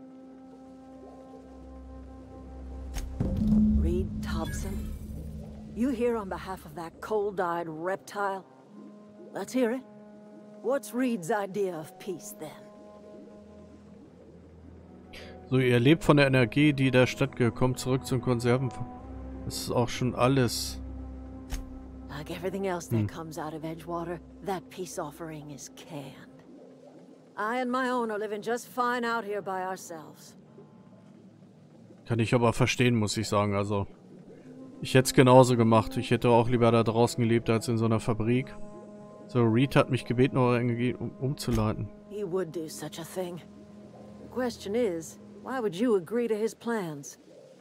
F: Reed Thompson, you here on behalf of that cold-eyed reptile? Let's hear it. What's Reed's idea of peace then?
C: So, ihr lebt von der Energie, die der Stadt kommt, zurück zum Konserven. Das ist auch schon alles.
F: Like everything else that comes out of Edgewater, that peace offering is canned. I and my own are living just fine out here by ourselves.
C: Kann ich aber verstehen, muss ich sagen. Also, ich hätte es genauso gemacht. Ich hätte auch lieber da draußen gelebt, als in so einer Fabrik. So, Reed hat mich gebeten, eure Energie um, umzuleiten.
F: He would do such a thing. The question is, why would you agree to his plans?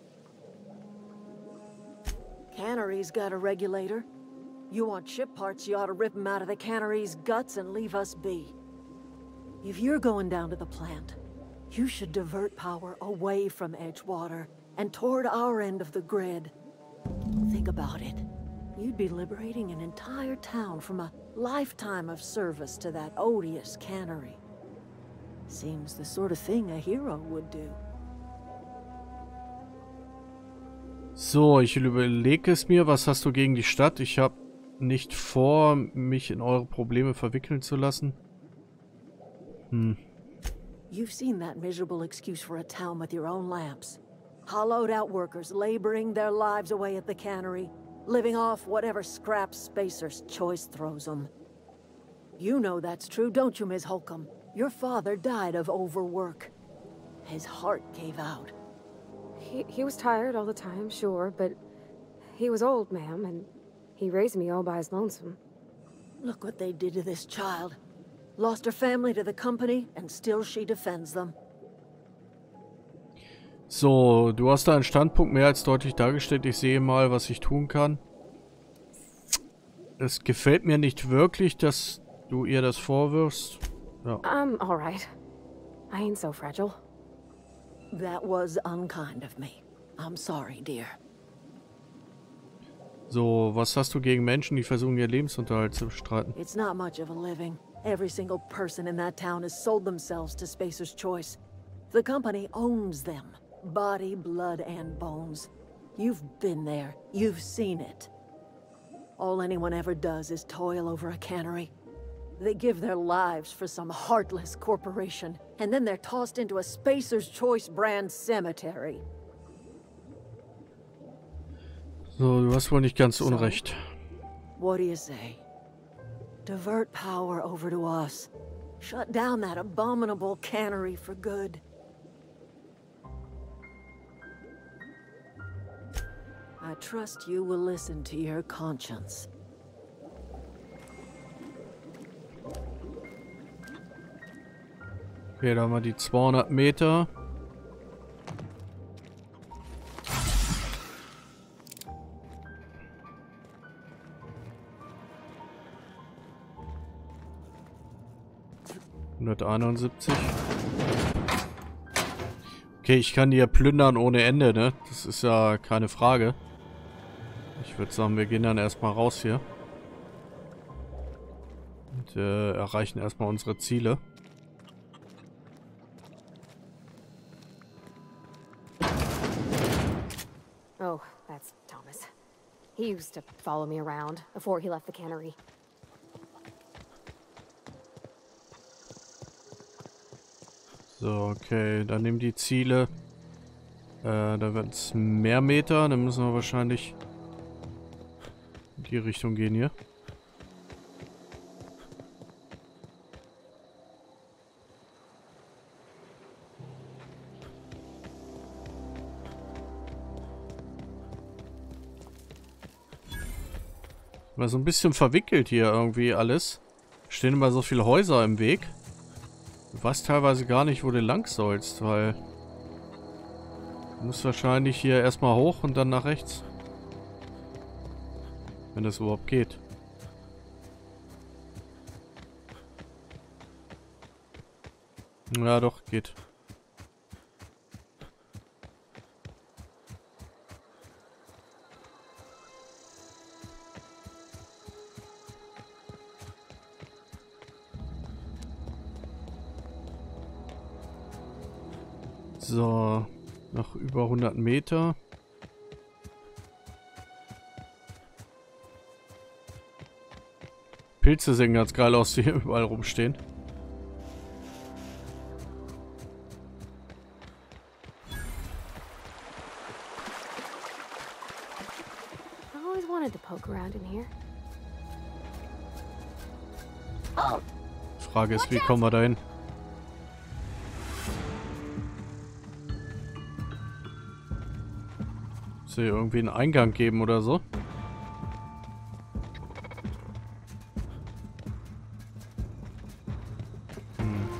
F: Cannery's got a regulator. You want ship parts, you ought to rip them out of the cannery's guts and leave us be. If you're going down to the plant, you should divert power away from Edgewater and toward our end of the grid. Think about it. You'd be liberating an entire town from a lifetime of service to that odious cannery. Seems the sort of thing a hero would do.
C: So, ich überlege es mir. Was hast du gegen die Stadt? Ich habe nicht vor, mich in eure Probleme verwickeln zu lassen. Hm.
F: You've seen that miserable excuse for a town with your own lamps. Hollowed out workers laboring their lives away at the cannery, living off whatever scrap Spacer's Choice throws them. You know that's true, don't you, Miss Holcomb? Your father died of overwork. His heart gave out.
K: He, he was tired all the time, sure, but he was old, ma'am, and he raised me all by his lonesome.
F: Look what they did to this child. Lost her family to the company, and still she defends them.
C: So, du hast da einen Standpunkt mehr als deutlich dargestellt. Ich sehe mal, was ich tun kann. Es gefällt mir nicht wirklich, dass du ihr das vorwirfst. Ja.
K: I'm alright. I ain't so fragile.
F: That was unkind of me. I'm sorry, dear.
C: So, was hast du gegen Menschen, die versuchen, ihr Lebensunterhalt zu bestreiten?
F: It's not much of a living. Every single person in that town has sold themselves to Spacer's Choice. The company owns them. Body, blood, and bones. You've been there. You've seen it. All anyone ever does is toil over a cannery. They give their lives for some heartless corporation, and then they're tossed into a Spacer's Choice brand cemetery.
C: So, du hast wohl nicht ganz unrecht.
F: What do you say? Divert power over to us. Shut down that abominable cannery for good. I trust you will listen to your conscience.
C: Okay, da haben wir die zweihundert Meter. hunderteinundsiebzig. Okay, ich kann die ja plündern ohne Ende, ne? Das ist ja keine Frage. Ich würde sagen, wir gehen dann erstmal raus hier. Und äh, erreichen erstmal unsere Ziele.
K: Oh, that's Thomas. He used to follow me around before he left the cannery.
C: So, okay, dann nehmen die Ziele. Äh, da wird es mehr Meter. Dann müssen wir wahrscheinlich in die Richtung gehen hier. War so ein bisschen verwickelt hier irgendwie alles. Stehen immer so viele Häuser im Weg. Du weißt teilweise gar nicht, wo du lang sollst, weil du musst wahrscheinlich hier erstmal hoch und dann nach rechts. Wenn das überhaupt geht. Ja, doch, geht. So, noch über hundert Meter. Pilze sehen ganz geil aus, die hier überall rumstehen.
K: I always wanted to poke around in here.
C: Frage ist, wie kommen wir da hin? Soll hier irgendwie einen Eingang geben oder so? Hm.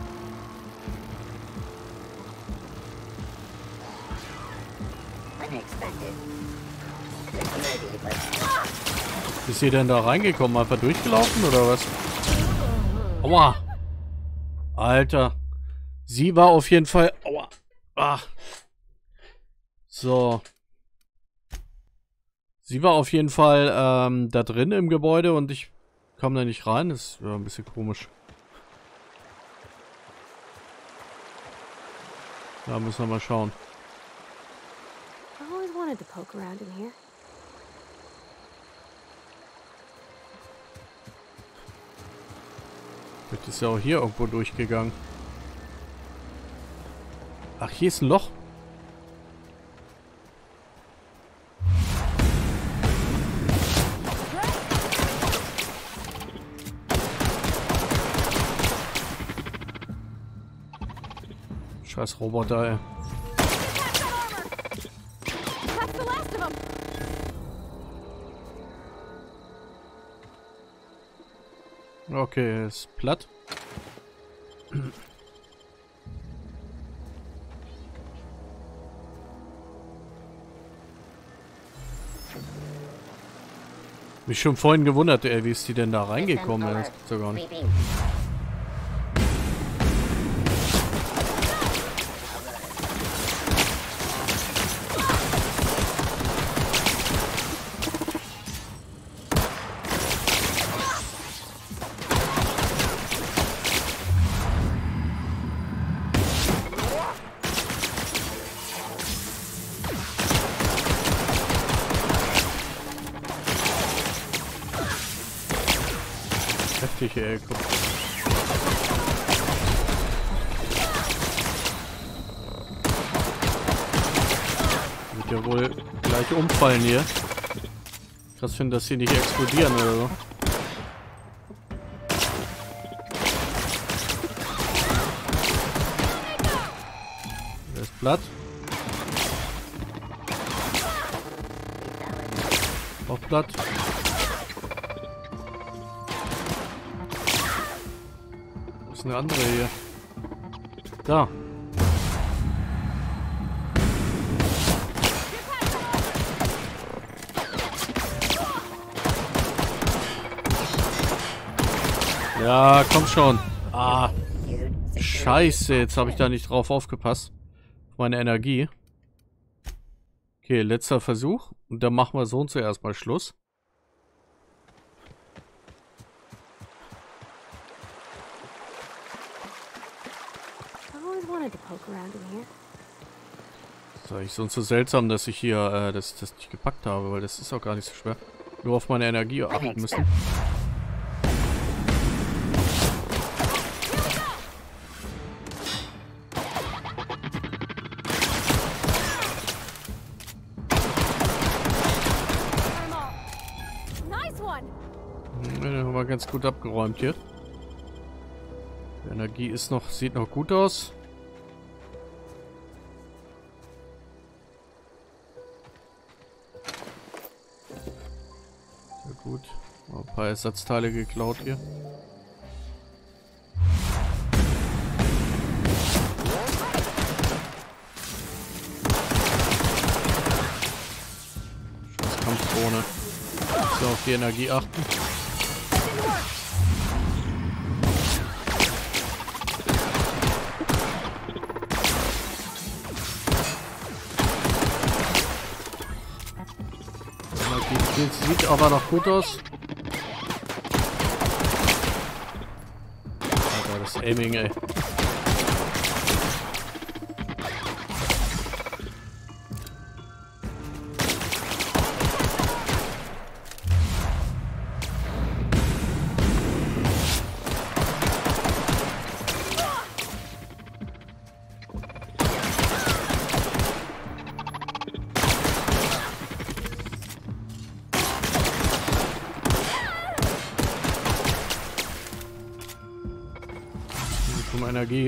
C: Ist sie denn da reingekommen? Einfach durchgelaufen oder was? Aua! Alter. Sie war auf jeden Fall... Aua. Ah. So. Sie war auf jeden Fall ähm, da drin im Gebäude und ich kam da nicht rein. Das war ein bisschen komisch. Da müssen wir mal schauen.
K: I always wanted to poke around in here.
C: Vielleicht ist ja auch hier irgendwo durchgegangen. Ach, hier ist ein Loch. Scheiß Roboter, ey. Okay, ist platt. Mich schon vorhin gewundert, ey, wie ist die denn da reingekommen? Das gibt's ja gar nicht. Heftig, ey, guck. Wird ja wohl gleich umfallen hier. Krass finde, dass sie nicht explodieren oder so. Der ist platt. Auch platt. Eine andere hier. Da. Ja, komm schon. Ah. Scheiße, jetzt habe ich da nicht drauf aufgepasst. Meine Energie. Okay, letzter Versuch. Und dann machen wir so und so erstmal Schluss. So, ich sonst so seltsam, dass ich hier äh, das, das nicht gepackt habe, weil das ist auch gar nicht so schwer. Nur auf meine Energie achten müssen. Hm, den haben wir ganz gut abgeräumt hier. Die Energie ist noch, sieht noch gut aus. Sehr gut. Mal ein paar Ersatzteile geklaut hier. Scheiß Kampfdrohne. So, auf die Energie achten. Die sieht aber noch gut aus. Alter, das Aiming, ey. Energie.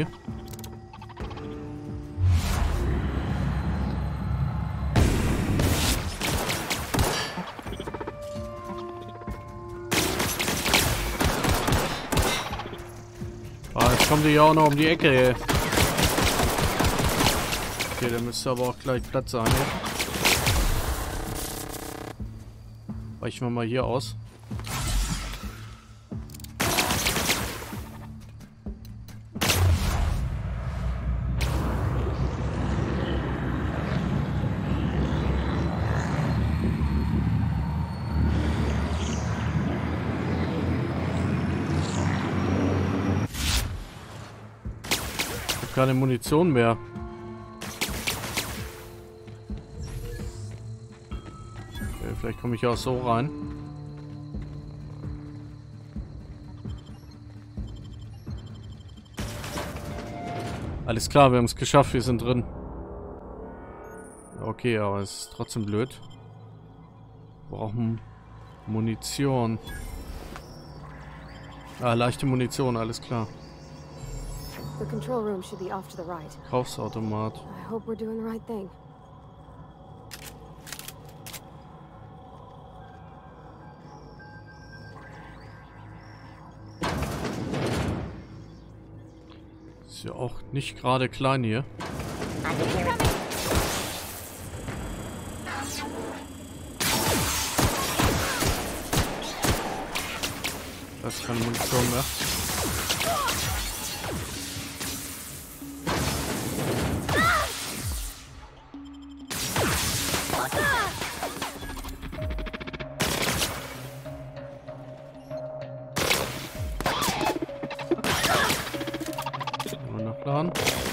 C: Ah, jetzt kommt die ja auch noch um die Ecke, ey. Okay, der müsste aber auch gleich Platz sein, ey. Weichen wir mal hier aus. keine Munition mehr. Okay, vielleicht komme ich auch so rein. Alles klar, wir haben es geschafft, wir sind drin. Okay, aber es ist trotzdem blöd. Wir brauchen Munition. Ah, leichte Munition, alles klar.
K: The control room should be off to the right.
C: Kaufsautomat.
K: I hope we're doing the right thing.
C: Ist ja auch nicht gerade klein hier. Das ist keine Munition mehr. Nachladen.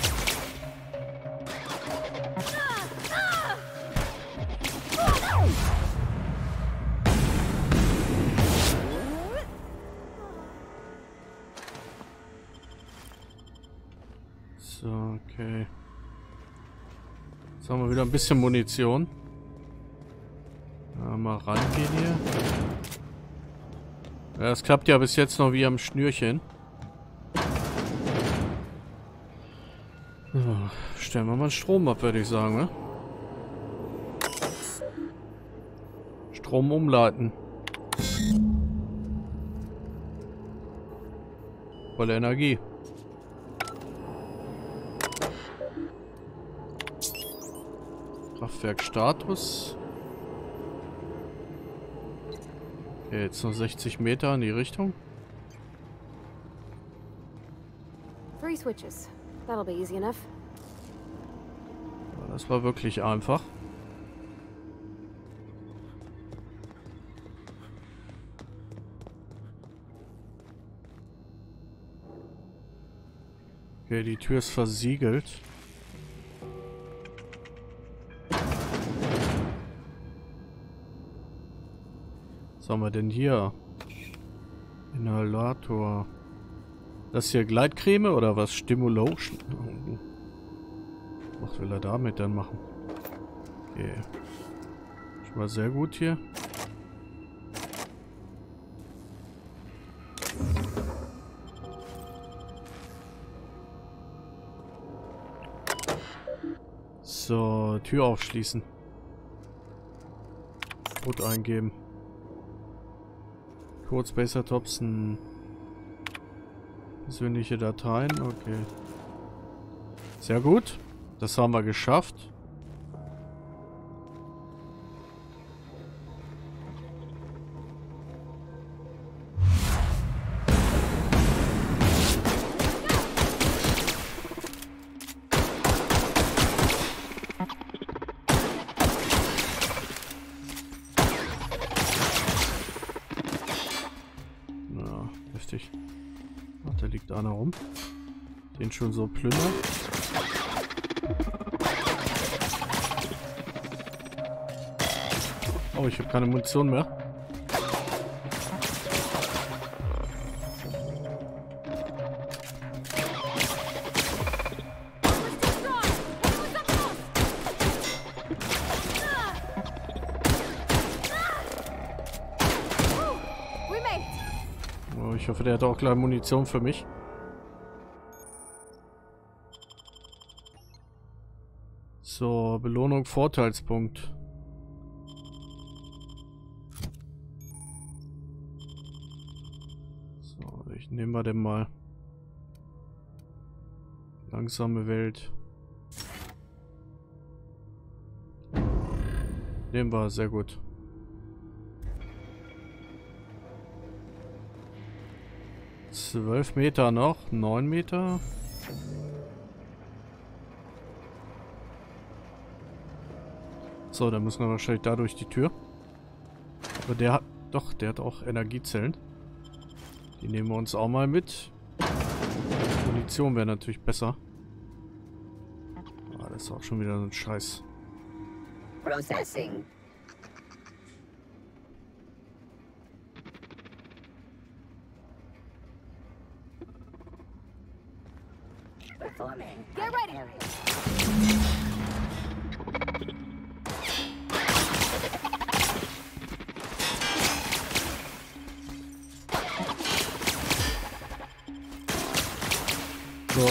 C: So, okay. Jetzt haben wir wieder ein bisschen Munition. Ja, mal reingehen hier. Ja, es klappt ja bis jetzt noch wie am Schnürchen. So, stellen wir mal Strom ab, würde ich sagen, ne? Strom umleiten. Volle Energie. Kraftwerkstatus. Okay, jetzt noch sechzig Meter in die Richtung.
K: Three switches. That'll be easy enough.
C: Das war wirklich einfach. Okay, die Tür ist versiegelt. Was haben wir denn hier? Inhalator. Das hier Gleitcreme oder was? Stimulation? Was will er damit dann machen? Okay. Schon mal sehr gut hier. So, Tür aufschließen. Code eingeben. Code Spacer Thompson. Persönliche Dateien, okay. Sehr gut. Das haben wir geschafft. Na, heftig. Ach, da liegt einer rum. Den schon so plündern. Oh, ich habe keine Munition mehr. Oh, ich hoffe, der hat auch gleich Munition für mich. So, Belohnung, Vorteilspunkt. So, ich nehme mal den mal. Langsame Welt. Nehmen wir, sehr gut. Zwölf Meter noch, neun Meter. So, dann müssen wir wahrscheinlich da durch die Tür. Aber der hat, doch, der hat auch Energiezellen. Die nehmen wir uns auch mal mit. Munition wäre natürlich besser. ist auch schon wieder so ein Scheiß.
M: Processing. Performing. Get ready.
C: So.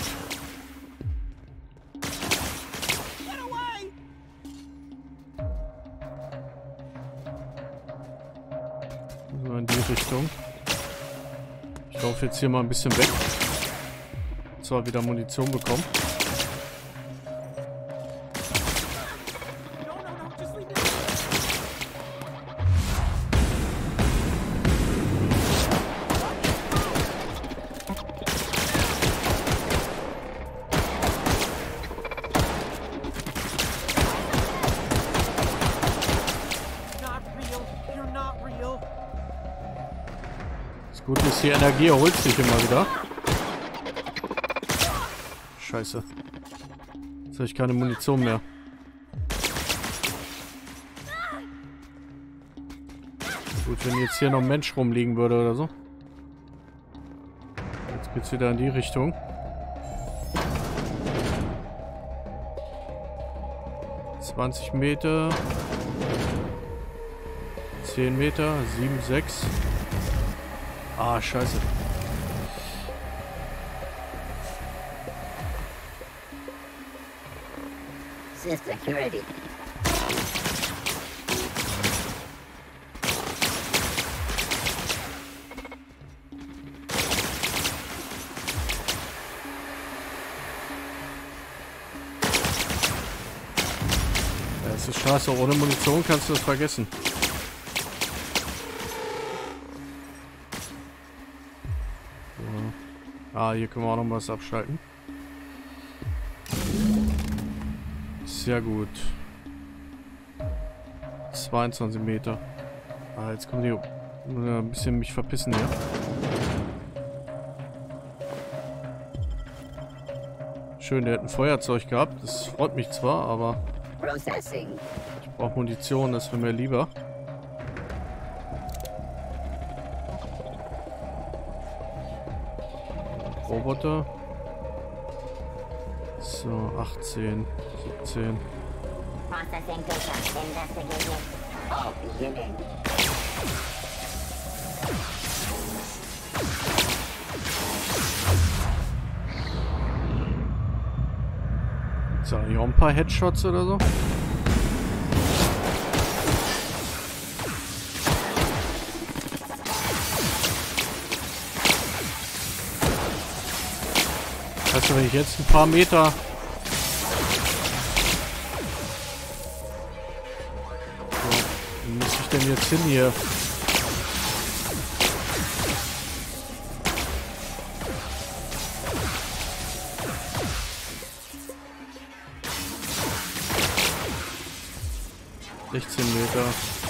C: So in die Richtung. Ich laufe jetzt hier mal ein bisschen weg. Zwar wieder Munition bekommen. Das Gute ist, die Energie erholt sich immer wieder. Scheiße. Jetzt habe ich keine Munition mehr. Gut, wenn jetzt hier noch ein Mensch rumliegen würde oder so. Jetzt geht's wieder in die Richtung. zwanzig Meter. zehn Meter. sieben, sechs. Ah, scheiße.
M: Security.
C: Das ist scheiße. Ohne Munition kannst du das vergessen. So. Ah, hier können wir auch noch was abschalten. Sehr gut. zweiundzwanzig Meter. Ah, jetzt kommen die äh, ein bisschen mich verpissen hier. Schön, der hat ein Feuerzeug gehabt. Das freut mich zwar, aber ich brauche Munition, das wäre mir lieber. Roboter. So, achtzehn, siebzehn.
M: Processing data. Investigation. All beginning.
C: So, hier auch ein paar Headshots oder so. Also wenn ich jetzt ein paar Meter so, wo muss ich denn jetzt hin hier? sechzehn Meter.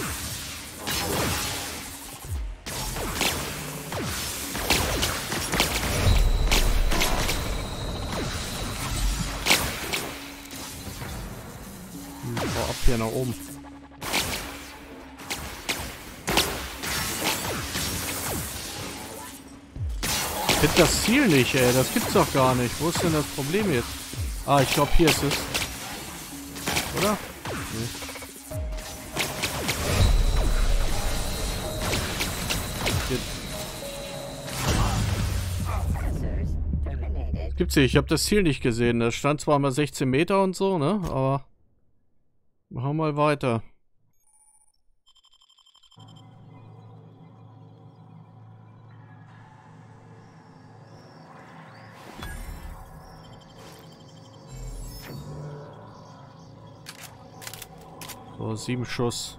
C: Hau ab hier nach oben. Ich finde das Ziel nicht, ey. Das gibt's doch gar nicht. Wo ist denn das Problem jetzt? Ah, ich glaube, hier ist es. Oder? Nee. Gibt's hier. Ich habe das Ziel nicht gesehen. Da stand zwar mal sechzehn Meter und so, ne? Aber machen wir mal weiter. So, sieben Schuss.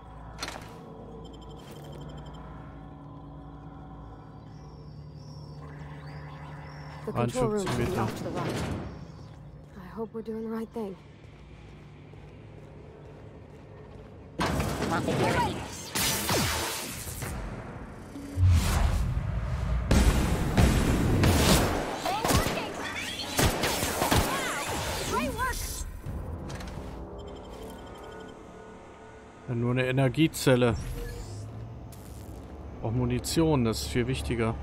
C: einundfünfzig Meter.
K: I hope we're doing the right thing.
M: Great work!
C: Ja, nur eine Energiezelle. Auch Munition, das ist viel wichtiger.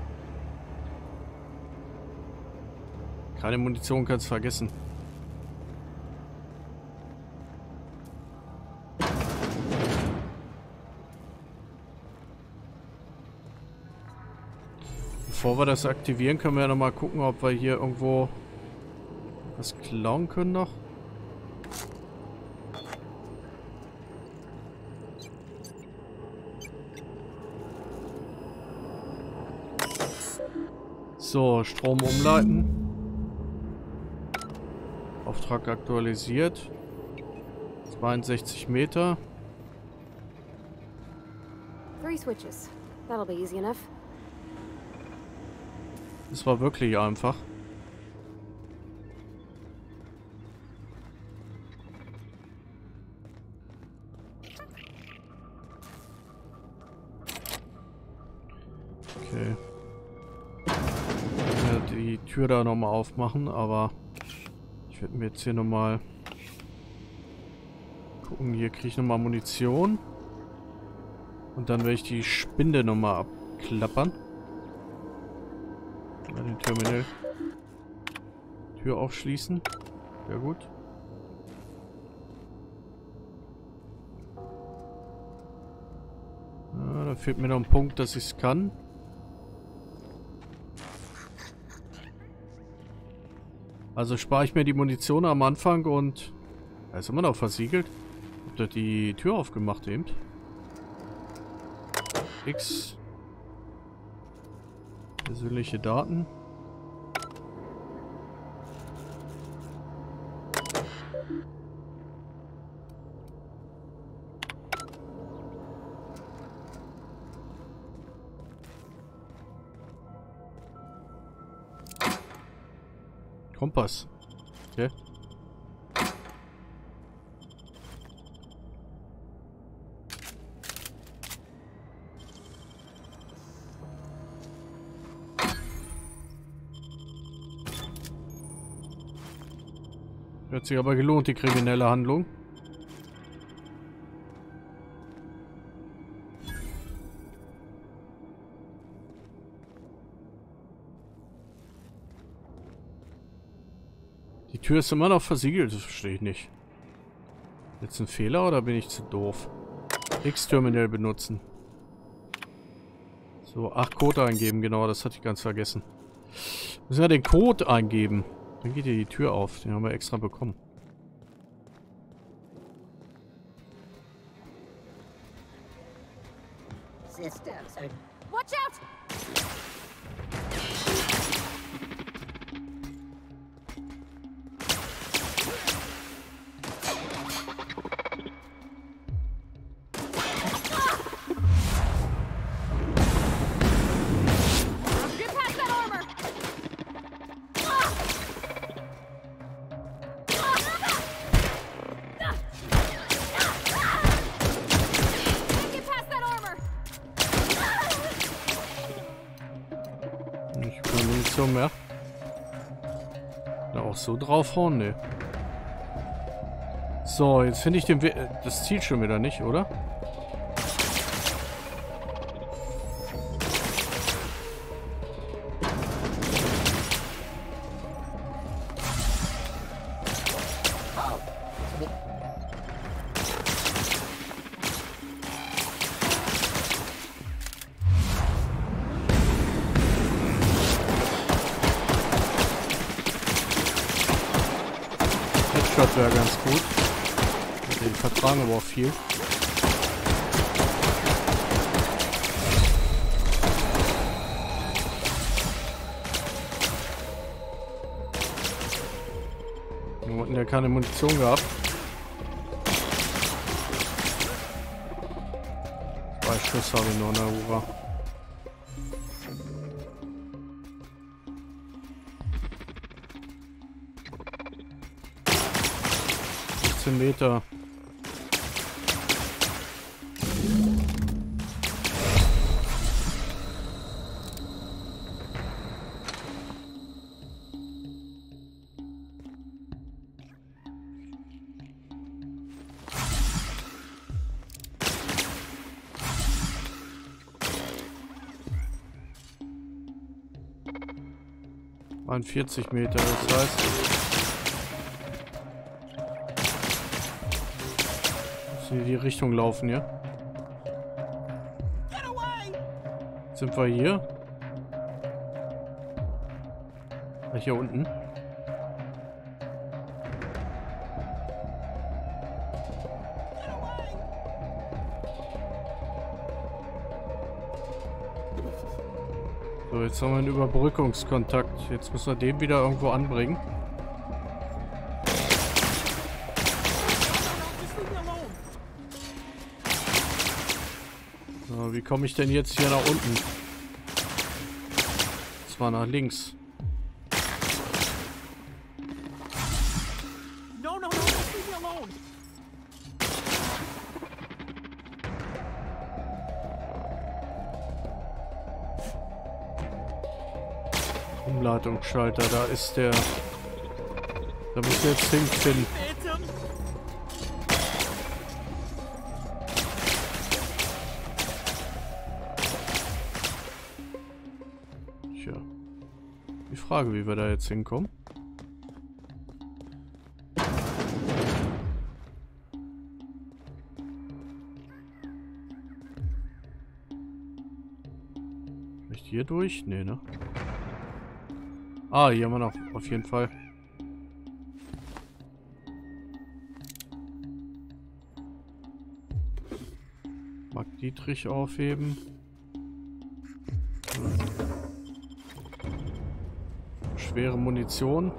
C: Keine Munition kannst du vergessen. Bevor wir das aktivieren, können wir ja nochmal gucken, ob wir hier irgendwo was klauen können noch. So, Strom umleiten. Auftrag aktualisiert. zweiundsechzig Meter.
K: Three switches. That'll be easy enough.
C: Das war wirklich einfach. Okay. Ja, die Tür da nochmal aufmachen, aber ich werde mir jetzt hier nochmal gucken. Hier kriege ich nochmal Munition. Und dann werde ich die Spinde nochmal abklappern. Ja, den Terminal. Tür aufschließen. Sehr gut. Ja, da fehlt mir noch ein Punkt, dass ich es kann. Also spare ich mir die Munition am Anfang und... Da ist immer noch versiegelt. Habt ihr die Tür aufgemacht eben? X. Persönliche Daten. Kompass. Okay. Hat sich aber gelohnt, die kriminelle Handlung. Die Tür ist immer noch versiegelt, das verstehe ich nicht. Jetzt ein Fehler oder bin ich zu doof? X-Terminal benutzen. So, ach, Code eingeben, genau, das hatte ich ganz vergessen. Müssen wir den Code eingeben. Dann geht hier die Tür auf. Den haben wir extra bekommen.
M: Systems are...
K: Watch out!
C: Mehr. Da auch so draufhauen? Ne. So, jetzt finde ich den We das Ziel schon wieder nicht, oder? Das wäre ganz gut. Die vertragen aber auch viel. Wir hatten ja keine Munition gehabt. Zwei Schuss habe ich noch, ne, Hurra. fünfzehn Meter. Waren vierzig Meter, das heißt... Müssen wir in die Richtung laufen, ja? Sind wir hier? Ah, hier unten. So, jetzt haben wir einen Überbrückungskontakt. Jetzt müssen wir den wieder irgendwo anbringen. So, wie komme ich denn jetzt hier nach unten? Das war nach links.
E: No, no, no, just leave me alone.
C: Umladungsschalter, da ist der. Da muss ich jetzt hinfinden. Tja. Die Frage, wie wir da jetzt hinkommen. Vielleicht hier durch? Nee, ne? Ah, hier haben wir noch, auf jeden Fall. Mark Dietrich aufheben. Schwere Munition.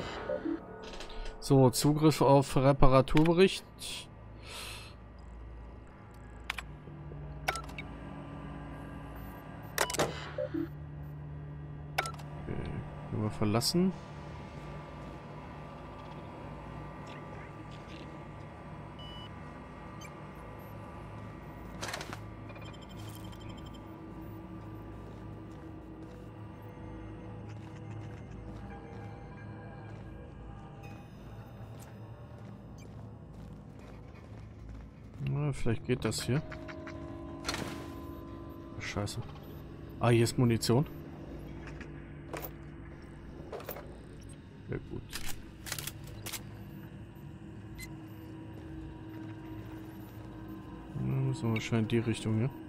C: So, Zugriff auf Reparaturbericht. Verlassen. Na, vielleicht geht das hier. Scheiße. Ah, hier ist Munition. Sehr gut. Dann müssen wir wahrscheinlich in die Richtung hier.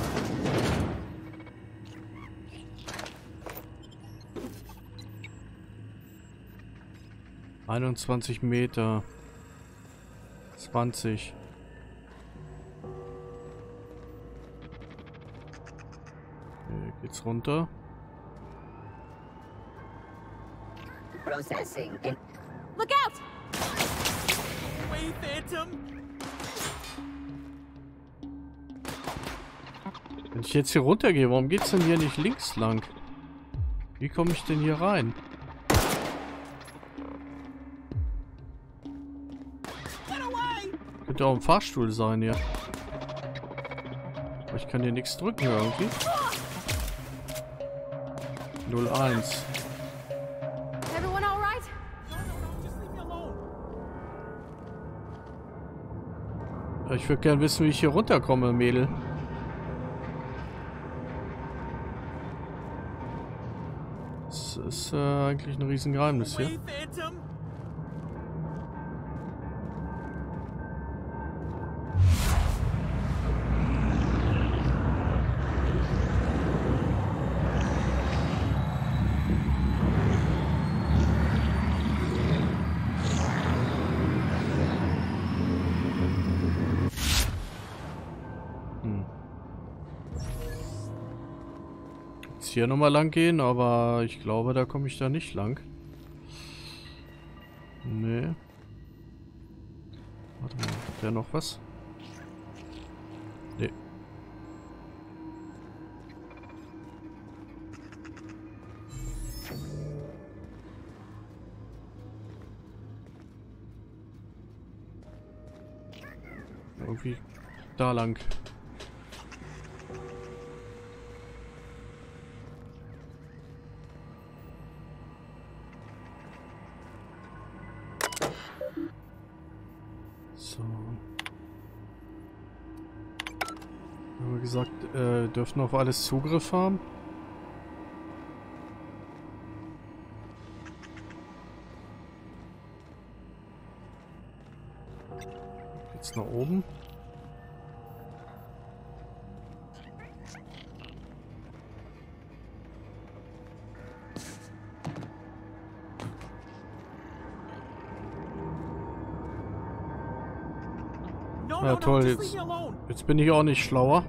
C: einundzwanzig Meter. zwanzig. Okay, geht's runter.
M: Processing. In
K: Look out!
E: Wait, Phantom!
C: Wenn ich jetzt hier runtergehe, warum geht's denn hier nicht links lang? Wie komme ich denn hier rein? Könnte auch ein Fahrstuhl sein hier. Aber ich kann hier nichts drücken irgendwie. null eins.
K: Everyone all right?
C: Ja, ich würde gerne wissen, wie ich hier runterkomme, Mädel. Das ist äh, eigentlich ein Riesengeheimnis hier. Hier nochmal lang gehen, aber ich glaube, da komme ich da nicht lang. Nee. Warte mal, hat der noch was? Nee. Irgendwie da lang. So. Haben wir gesagt, äh, dürfen auf alles Zugriff haben. Jetzt nach oben. Ja toll, jetzt, jetzt bin ich auch nicht schlauer.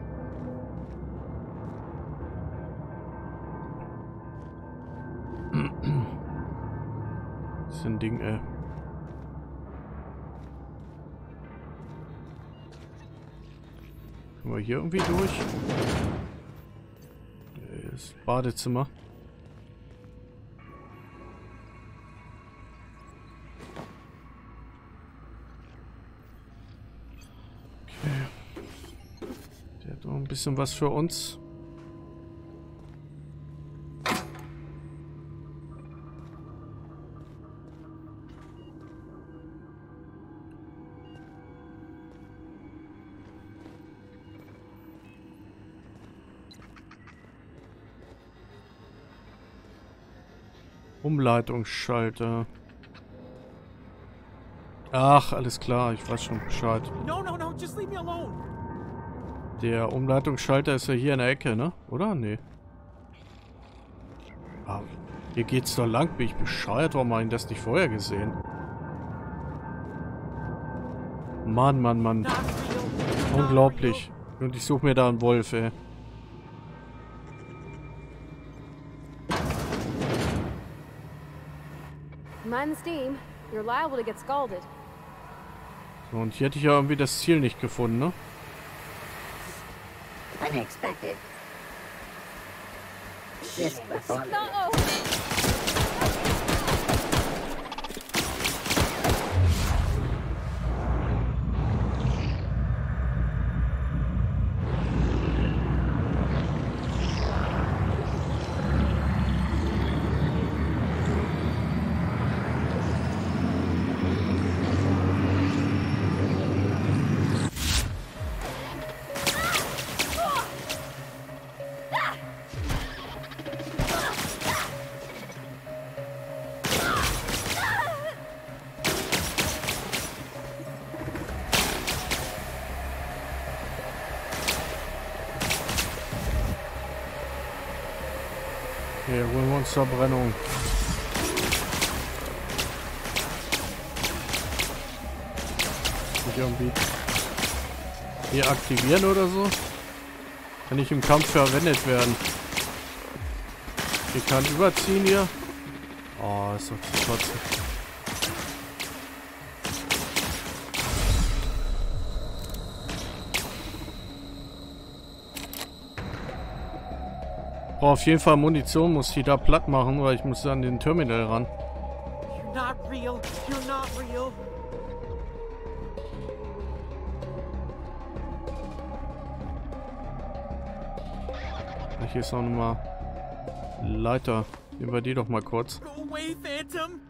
C: Das ist ein Ding, ey. Können wir hier irgendwie durch? Das Badezimmer. Ein bisschen was für uns. Umleitungsschalter. Ach, alles klar, ich weiß schon Bescheid.
E: No, no, no, just leave me alone.
C: Der Umleitungsschalter ist ja hier in der Ecke, ne? Oder? Nee. Ah, hier geht's doch lang. Bin ich bescheuert? Warum habe ich das nicht vorher gesehen? Mann, Mann, Mann. Unglaublich. Und ich suche mir da einen Wolf, ey.
K: Mind the steam. You're liable to get scalded.
C: So, und hier hätte ich ja irgendwie das Ziel nicht gefunden, ne?
M: Unexpected. This performance.
K: No!
C: Hier holen wir uns Verbrennung. Nicht irgendwie hier aktivieren oder so? Kann nicht im Kampf verwendet werden. Ich kann überziehen hier. Oh, ist doch zu kotzen. Ich brauche auf jeden Fall Munition, muss die da platt machen, weil ich muss an den Terminal ran.
E: You're not real. You're not real.
C: Hier ist auch nochmal Leiter. Nehmen wir die doch mal kurz.
E: Go away, Phantom.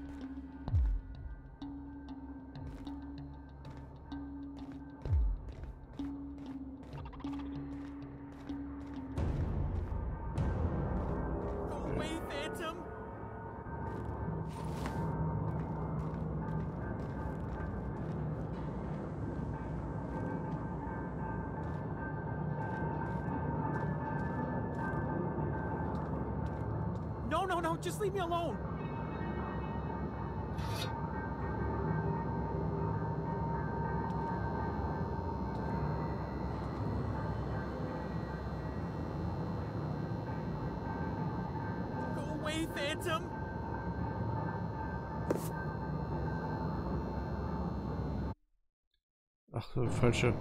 E: No, no, no, just leave me alone. Go away, Phantom.
C: Ach, so, falsche.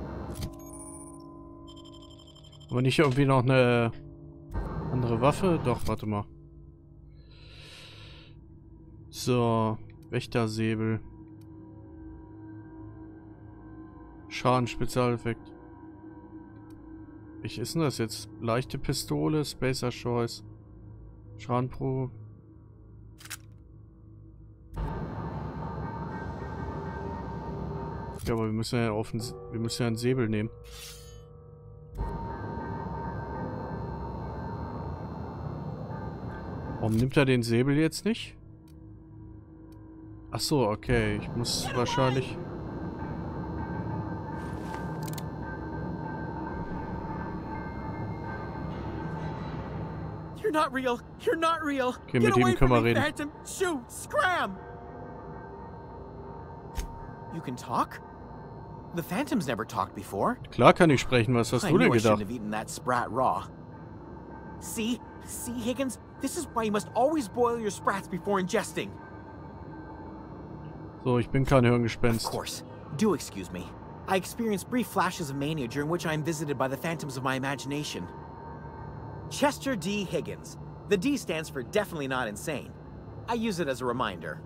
C: Aber nicht irgendwie noch eine andere Waffe? Doch, warte mal. So, Wächtersäbel. Schaden, Spezialeffekt. Wie ist denn das jetzt? Leichte Pistole, Spacer Choice. Schaden pro. Ja, aber wir müssen ja auf den, wir müssen ja einen Säbel nehmen. Warum nimmt er den Säbel jetzt nicht? Ach so, okay. Ich muss wahrscheinlich...
N: You're not real. You're not real.
C: Okay,
N: Get
C: mit ihm
N: away
C: können
N: from
C: wir
N: me,
C: reden.
N: Phantom. Shoot. Scram. You can talk? The Phantom's never talked before.
C: Klar kann ich sprechen. Was hast
N: I
C: du
N: knew
C: denn
N: I shouldn't
C: gedacht?
N: have eaten that sprat raw. See? See, Higgins? This is why you must always boil your sprats before ingesting.
C: So, ich bin kein Hirngespenst.
N: Of course. Do excuse me. I experience brief flashes of mania during which I am visited by the phantoms of my imagination. Chester D. Higgins. The D stands for definitely not insane. I use it as a reminder.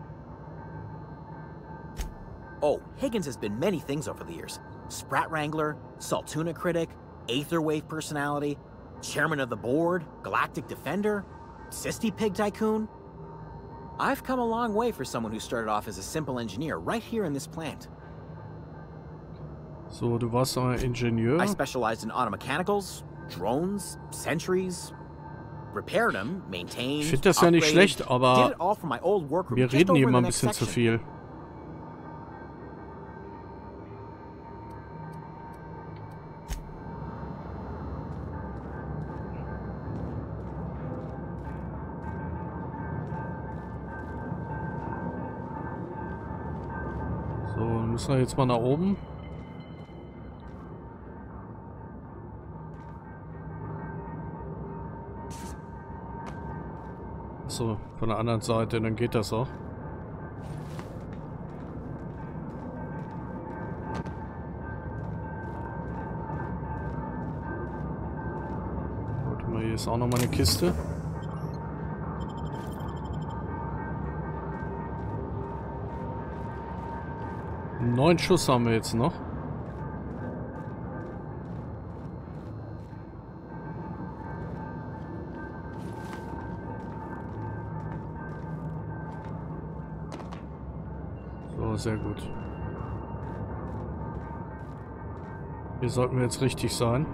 N: Oh, Higgins has been many things over the years. Sprat Wrangler, Saltuna Critic, Aetherwave Personality, Chairman of the Board, Galactic Defender, Sisty Pig Tycoon. I've come a long way for someone who started off as a simple engineer right here in this plant.
C: So, du warst ein Ingenieur.
N: I specialized in automechanicals, drones, sentries, repaired them, maintained,
C: Ich finde das ja nicht schlecht,
N: did
C: aber
N: it all from my old workroom
C: wir
N: just
C: reden
N: over in
C: immer
N: the
C: ein
N: next
C: bisschen zu
N: section.
C: viel. So, dann müssen wir jetzt mal nach oben. So, von der anderen Seite, dann geht das auch. Warte mal, hier ist auch noch mal eine Kiste. Neun Schuss haben wir jetzt noch. So, sehr gut. Hier sollten wir jetzt richtig sein.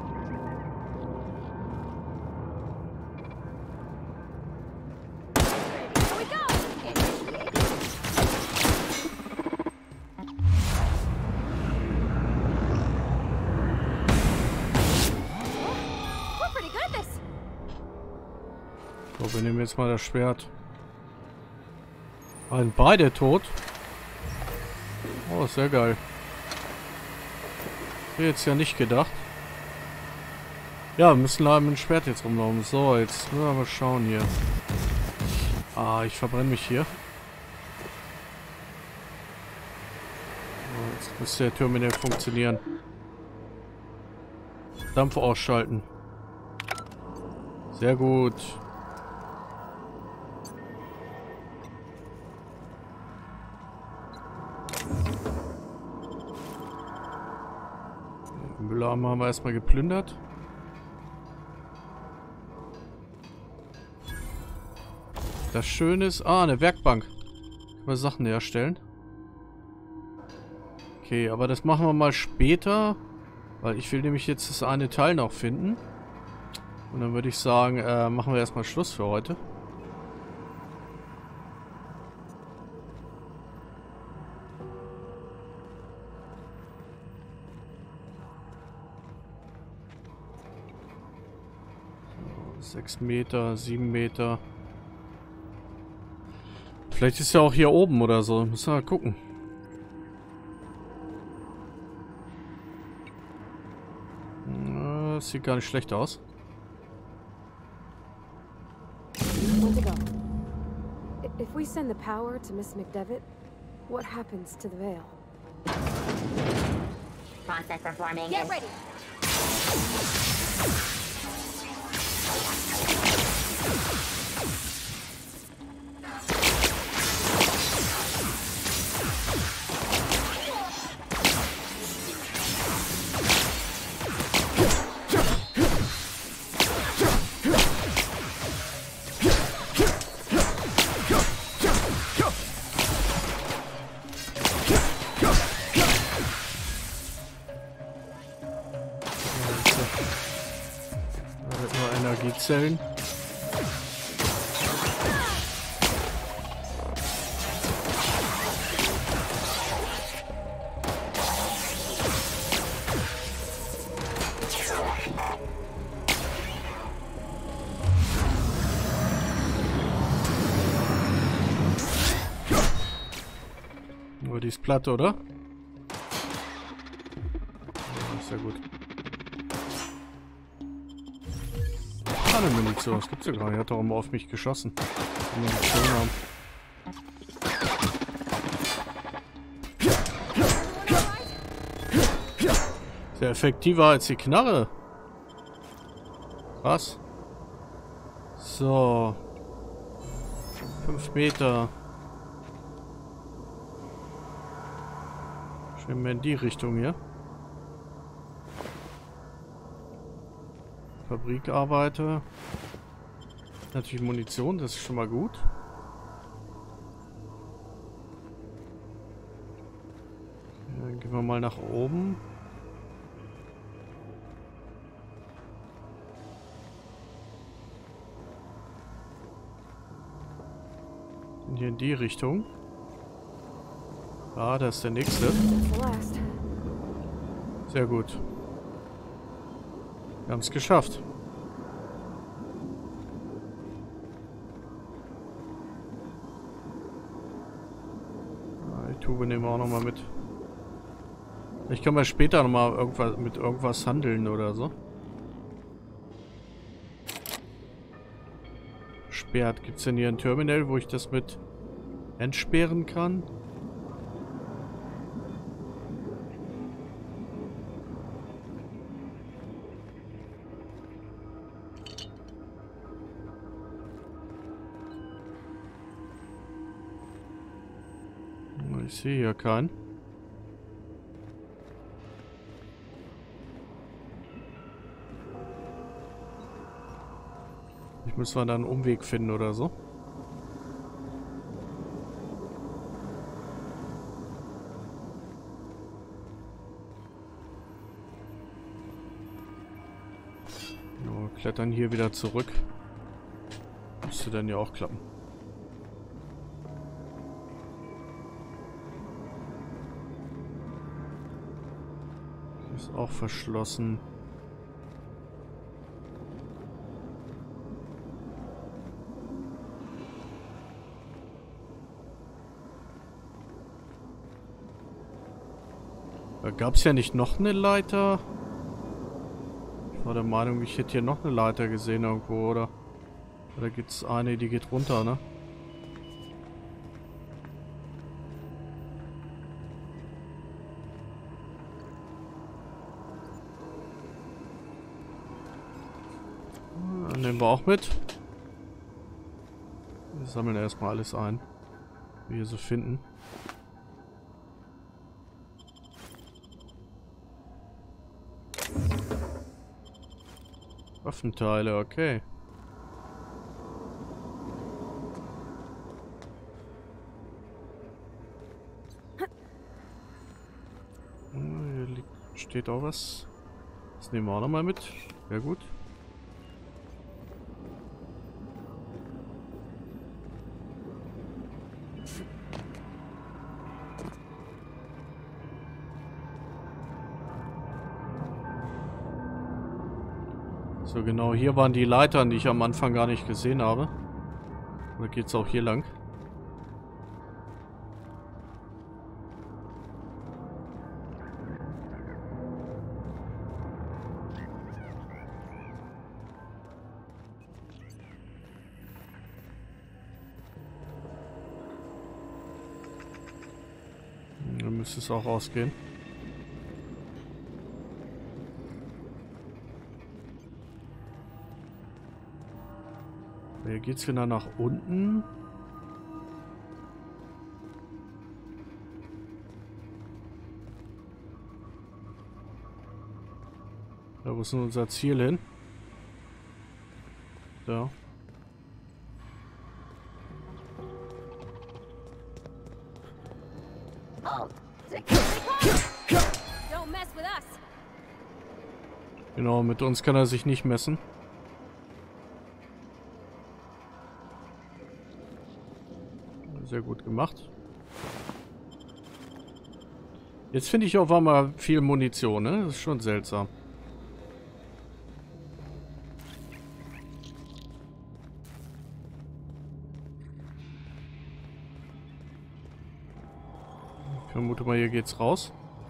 C: So, wir nehmen jetzt mal das Schwert. Ah, sind beide tot. Oh, sehr geil. Hätte jetzt ja nicht gedacht. Ja, wir müssen leider mit dem Schwert jetzt rumlaufen. So, jetzt müssen wir mal schauen hier. Ah, ich verbrenne mich hier. So, jetzt müsste der Terminal funktionieren. Dampf ausschalten. Sehr gut. Den Mülleimer haben wir erstmal geplündert. Das Schöne ist... Ah, eine Werkbank. Können wir Sachen herstellen. Okay, aber das machen wir mal später. Weil ich will nämlich jetzt das eine Teil noch finden. Und dann würde ich sagen, äh, machen wir erstmal Schluss für heute. Sechs Meter, sieben Meter. Vielleicht ist ja auch hier oben oder so. Müssen wir mal gucken. Das sieht gar nicht schlecht aus.
K: Where'd it go? I- If we send the power to Miss McDevitt, what happens to the veil?
M: Process performing.
K: Get ready!
C: Energiezellen. die ist platt, oder? Ja, sehr gut. Keine Munition, das gibt's ja gar nicht. Er hat doch immer auf mich geschossen. Die Munition haben. Sehr effektiver als die Knarre. Was? So. Fünf Meter. Schön mehr in die Richtung hier. Fabrikarbeiter. Natürlich Munition, das ist schon mal gut. Dann gehen wir mal nach oben. Hier in die Richtung. Ah, da ist der nächste. Sehr gut. Wir haben es geschafft. Ah, die Tube nehmen wir auch nochmal mit. Ich kann mal später nochmal irgendwas mit irgendwas handeln oder so. Sperrt. Gibt es denn hier ein Terminal, wo ich das mit entsperren kann? Ich sehe hier keinen. Ich muss mal dann einen Umweg finden oder so. So, klettern hier wieder zurück. Müsste dann ja auch klappen. Ist auch verschlossen. Da gab es ja nicht noch eine Leiter. Ich war der Meinung, ich hätte hier noch eine Leiter gesehen irgendwo, oder? Oder gibt es eine, die geht runter, ne? Nehmen wir auch mit. Wir sammeln erstmal alles ein, was wir hier so finden. Waffenteile, okay. Hier liegt, steht auch was. Das nehmen wir auch nochmal mit. Sehr gut. So, genau, hier waren die Leitern, die ich am Anfang gar nicht gesehen habe. Oder geht's auch hier lang? Dann müsste es auch ausgehen. Hier geht's wieder nach unten. Da, wo ist denn unser Ziel hin? Da. Genau, mit uns kann er sich nicht messen. Sehr gut gemacht. Jetzt finde ich auf einmal viel Munition, ne? Das ist schon seltsam. vermute mal, hier geht's raus.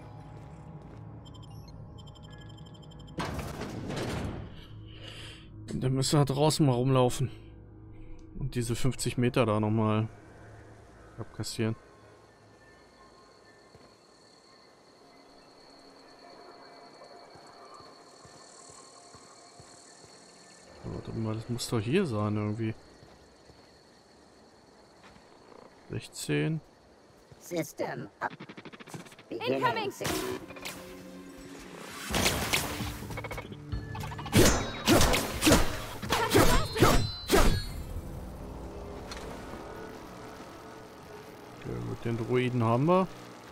C: Und dann müssen wir draußen mal rumlaufen. Und diese fünfzig Meter da nochmal abkassieren. Warte mal, das muss doch hier sein irgendwie. sechzehn.
M: System up.
K: Incoming!
C: Den Druiden haben wir.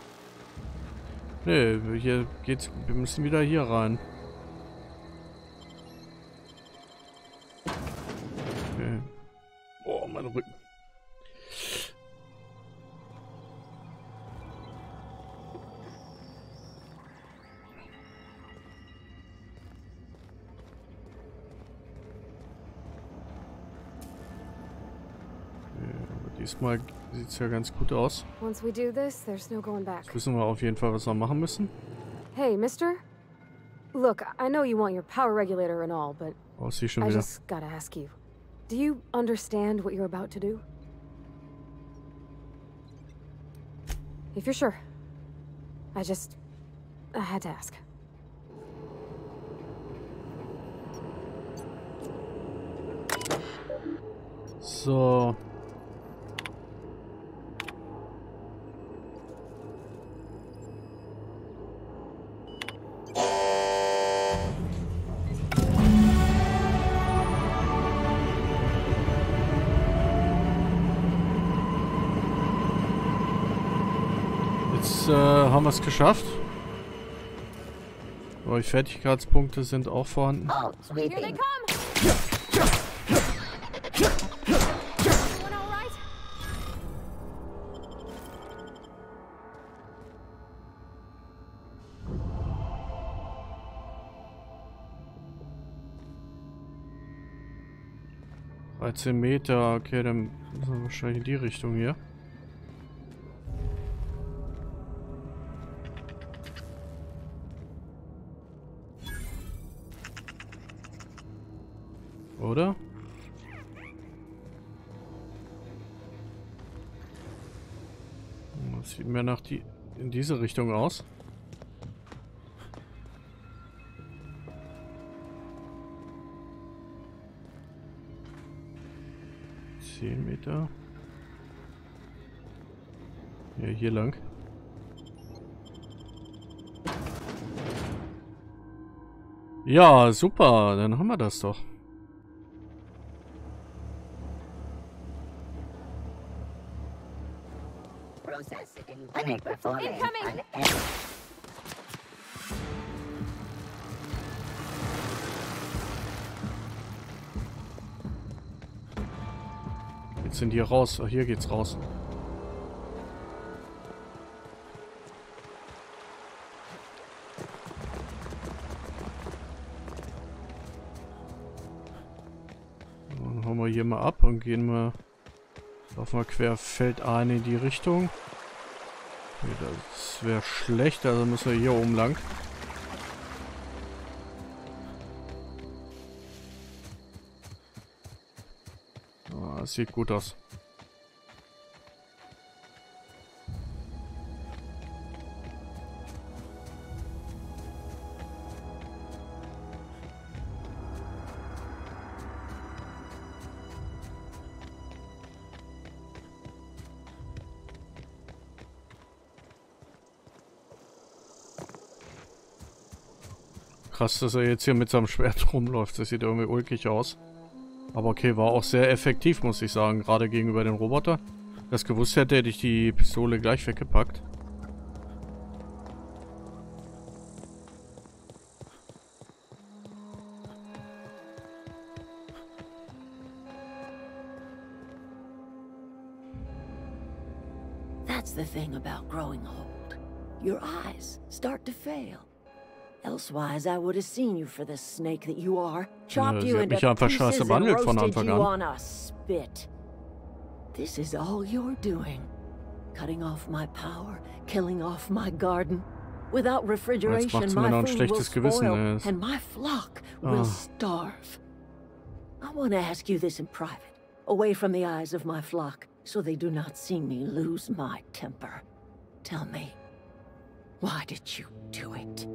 C: Ne, hier geht's. Wir müssen wieder hier rein. Okay. Oh, mein Rücken. Diesmal sieht es ja ganz gut aus.
K: Once we do this, there's no going back.
C: Jetzt wissen wir auf jeden Fall, was wir machen müssen.
K: Hey, mister? Look, I know you want your power regulator and all, but
C: Oh, sie schon
K: I
C: wieder.
K: just gotta ask you. Do you understand what you're about to do? If you're sure. I just... I had to ask.
C: So. Jetzt äh, haben wir es geschafft. Aber die Fertigkeitspunkte sind auch vorhanden.
M: Oh,
K: Here they
M: sweeping.
K: come! Everyone all right?
C: dreizehn Meter, okay, dann müssen wir wahrscheinlich in die Richtung hier. Oder? Das sieht mehr nach die in diese Richtung aus. zehn Meter. Ja, hier lang. Ja, super. Dann haben wir das doch.
M: Process in clinic performing.
K: Incoming!
M: An
C: Jetzt sind die raus. Ach, hier geht's raus. Dann hauen wir hier mal ab und gehen mal, laufen wir querfeldein in die Richtung. Okay, das wäre schlecht, also müssen wir hier oben lang. Ah, das sieht gut aus. Krass, dass er jetzt hier mit seinem Schwert rumläuft. Das sieht irgendwie ulkig aus. Aber okay, war auch sehr effektiv, muss ich sagen. Gerade gegenüber den Roboter. Wenn ich das gewusst hätte, hätte ich die Pistole gleich weggepackt.
F: That's the thing about growing old. Your eyes start to fail. Elsewise, I would have seen you for the snake that you are. Chopped
C: sie
F: you
C: hat
F: into
C: mich einfach scheiße
F: pieces and
C: behandelt von
F: roasted
C: Anfang
F: you
C: an.
F: on a spit. This is all you're doing. cutting off my power, killing off my garden. Without refrigeration,
C: Jetzt macht's mir
F: my
C: noch ein
F: food will
C: schlechtes Gewissen.
F: spoil,
C: ey.
F: and my flock will
C: Ah.
F: starve. I want to ask you this in private, away from the eyes of my flock, so they do not see me lose my temper. Tell me, why did you do it?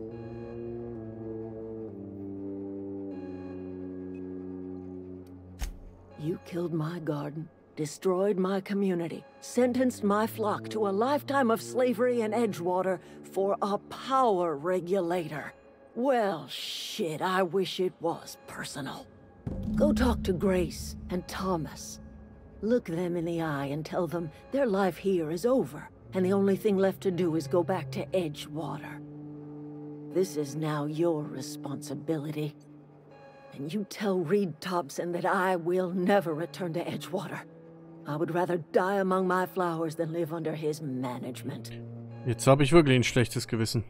F: You killed my garden, destroyed my community, sentenced my flock to a lifetime of slavery in Edgewater for a power regulator. Well, shit, I wish it was personal. Go talk to Grace and Thomas. Look them in the eye and tell them their life here is over, and the only thing left to do is go back to Edgewater. This is now your responsibility. And you tell Reed Thompson that I will never return to Edgewater. I would rather die among my flowers than live under his management.
C: Jetzt habe ich wirklich ein schlechtes Gewissen.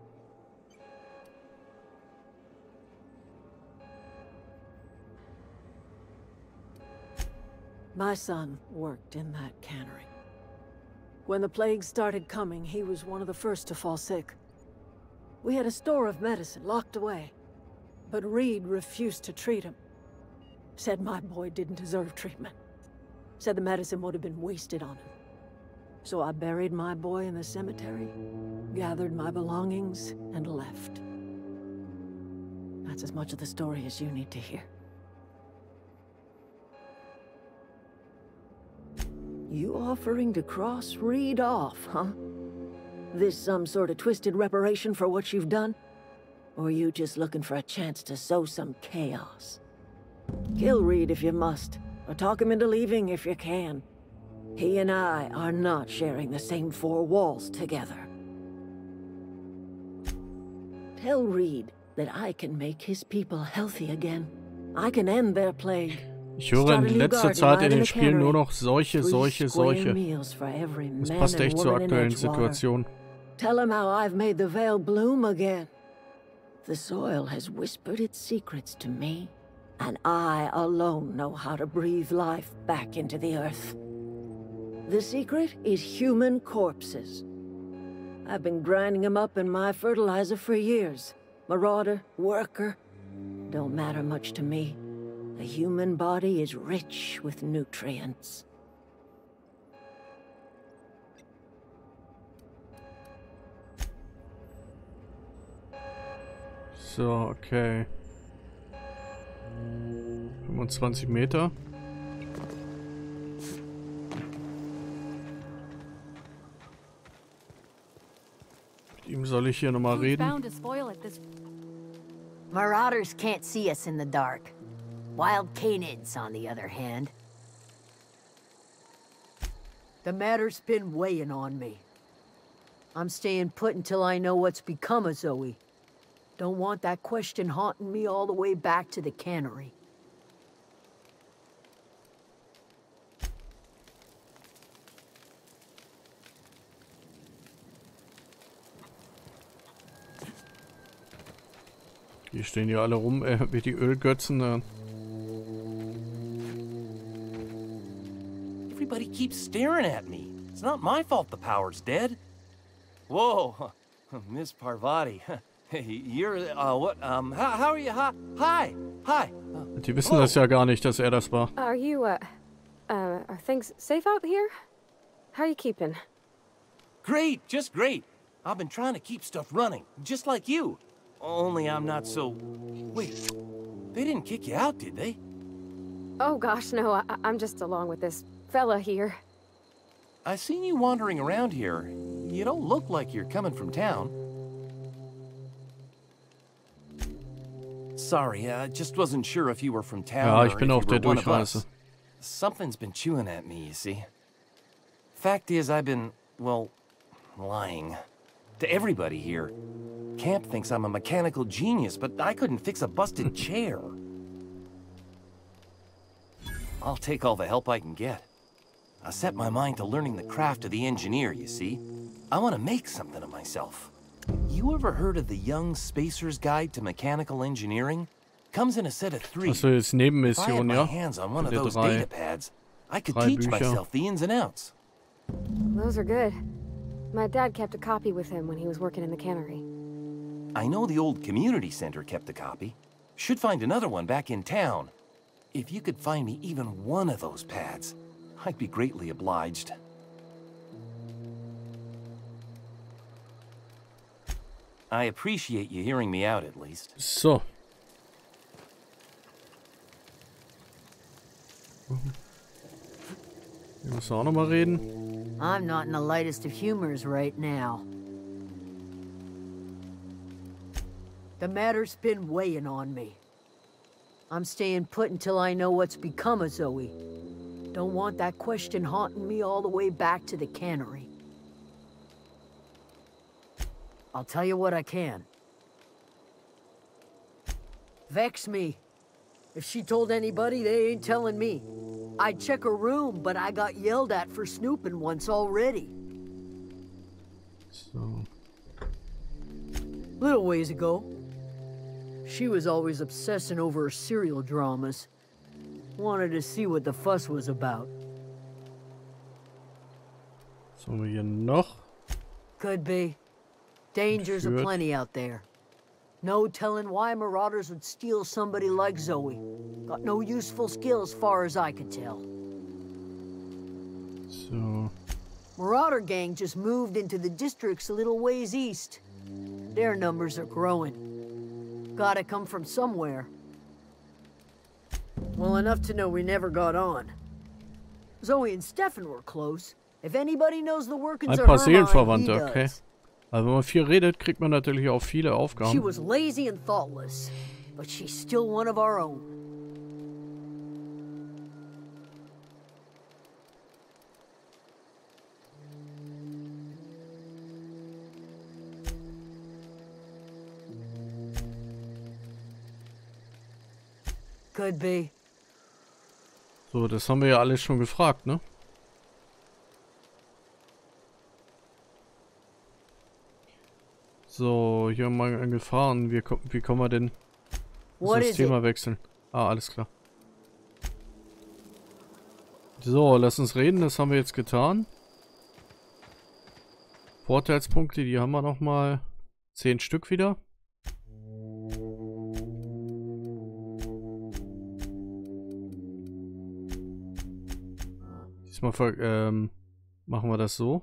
F: My son worked in that cannery. When the plague started coming, he was one of the first to fall sick. We had a store of medicine locked away, but Reed refused to treat him. Said my boy didn't deserve treatment. Said the medicine would have been wasted on him. So I buried my boy in the cemetery, gathered my belongings, and left. That's as much of the story as you need to hear. You offering to cross Reed off, huh? This some sort of twisted reparation for what you've done? Or you just looking for a chance to sow some chaos? Kill Reed if you must, or talk him into leaving if you can. He and I are not sharing the same four walls together. Tell Reed that I can make his people healthy again. I can end their plague.
C: Ich höre in letzter Zeit in den Spielen nur noch solche, solche, solche. Das passt echt zur aktuellen Situation.
F: Tell him how I've made the Vale bloom again. The soil has whispered its secrets to me, and I alone know how to breathe life back into the earth. The secret is human corpses. I've been grinding them up in my fertilizer for years. Marauder, worker, don't matter much to me. The human body is rich with nutrients.
C: So, okay. fünfundzwanzig Meter. Mit ihm soll ich hier nochmal reden.
L: Marauders can't see us in the dark. Wild canids, on the other hand. The matter's been weighing on me. I'm staying put until I know what's become of Zoe. Don't want that question haunting me all the way back to the cannery.
C: Hier stehen ja alle rum, äh, wie die Ölgötzen. Äh.
O: Everybody keeps staring at me. It's not my fault the power's dead. Whoa, Miss Parvati. You're, uh, what, um, how, how are you? Hi, hi, hi.
C: Die wissen das ja gar nicht, dass er das war.
K: Are you, uh, uh, are things safe out here? How are you keeping?
O: Great, just great. I've been trying to keep stuff running, just like you. Only I'm not so... Wait, they didn't kick you out, did they?
K: Oh gosh, no, I I'm just along with this fella here.
O: I seen you wandering around here. You don't look like you're coming from town. Sorry, I just wasn't sure if you were from town
C: Ja,
O: or
C: ich bin
O: if
C: auf
O: you
C: der
O: were one of
C: Durchreise.
O: us. Something's been chewing at me, you see. Fact is, I've been, well, lying. To everybody here. Camp thinks I'm a mechanical genius, but I couldn't fix a busted chair. I'll take all the help I can get. I set my mind to learning the craft of the engineer, you see. I want to make something of myself. You ever heard of the Young Spacer's Guide to Mechanical Engineering? Comes in a set of three.
C: Also jetzt Nebenmission,
O: if I had my
C: ja?
O: hands on one of
C: Der
O: those
C: drei,
O: data pads, I could
C: drei
O: teach
C: Bücher.
O: myself the ins and outs.
K: Those are good. My dad kept a copy with him when he was working in the cannery.
O: I know the old community center kept a copy. Should find another one back in town. If you could find me even one of those pads, I'd be greatly obliged. I appreciate you hearing me out, at least.
C: So. Wir müssen auch noch mal reden.
L: I'm not in the lightest of humors right now. The matter's been weighing on me. I'm staying put until I know what's become of Zoe. Don't want that question haunting me all the way back to the cannery. I'll tell you what I can. Vex me. If she told anybody, they ain't telling me. I'd check her room, but I got yelled at for snooping once already.
C: So.
L: Little ways ago, she was always obsessing over her serial dramas. Wanted to see what the fuss was about.
C: Was haben wir hier noch?
L: Could be. Dangers
C: Good.
L: aplenty out there. No telling why marauders would steal somebody like Zoe. Got no useful skill as far as I could tell.
C: So.
L: Marauder gang just moved into the districts a little ways east. Their numbers are growing. Gotta come from somewhere. Well enough to know we never got on. Zoe and Stefan were close. If anybody knows the workings
C: Ein
L: of
C: paar
L: her mind, he
C: Seelenverwandte, okay.
L: does.
C: Also wenn man viel redet, kriegt man natürlich auch viele
L: She
C: Aufgaben.
L: was lazy and thoughtless, but she's still one of our own. Could be.
C: So, das haben wir ja alles schon gefragt, ne? So, hier haben wir angefahren. Wie, ko- wie kommen wir denn
L: What
C: das
L: is
C: Thema
L: it?
C: wechseln? Ah, alles klar. So, lass uns reden. Das haben wir jetzt getan. Vorteilspunkte, die haben wir noch mal zehn Stück wieder. Diesmal ver- ähm, machen wir das so.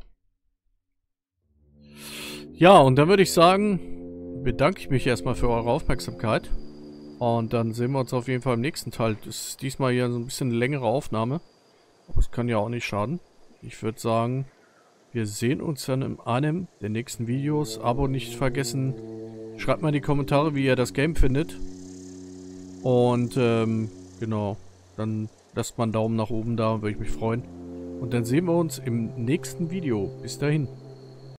C: Ja, und dann würde ich sagen, bedanke ich mich erstmal für eure Aufmerksamkeit. Und dann sehen wir uns auf jeden Fall im nächsten Teil. Das ist diesmal hier so ein bisschen eine längere Aufnahme. Aber es kann ja auch nicht schaden. Ich würde sagen, wir sehen uns dann in einem der nächsten Videos. Abo nicht vergessen. Schreibt mal in die Kommentare, wie ihr das Game findet. Und, ähm, genau. Dann lasst mal einen Daumen nach oben da, würde ich mich freuen. Und dann sehen wir uns im nächsten Video. Bis dahin.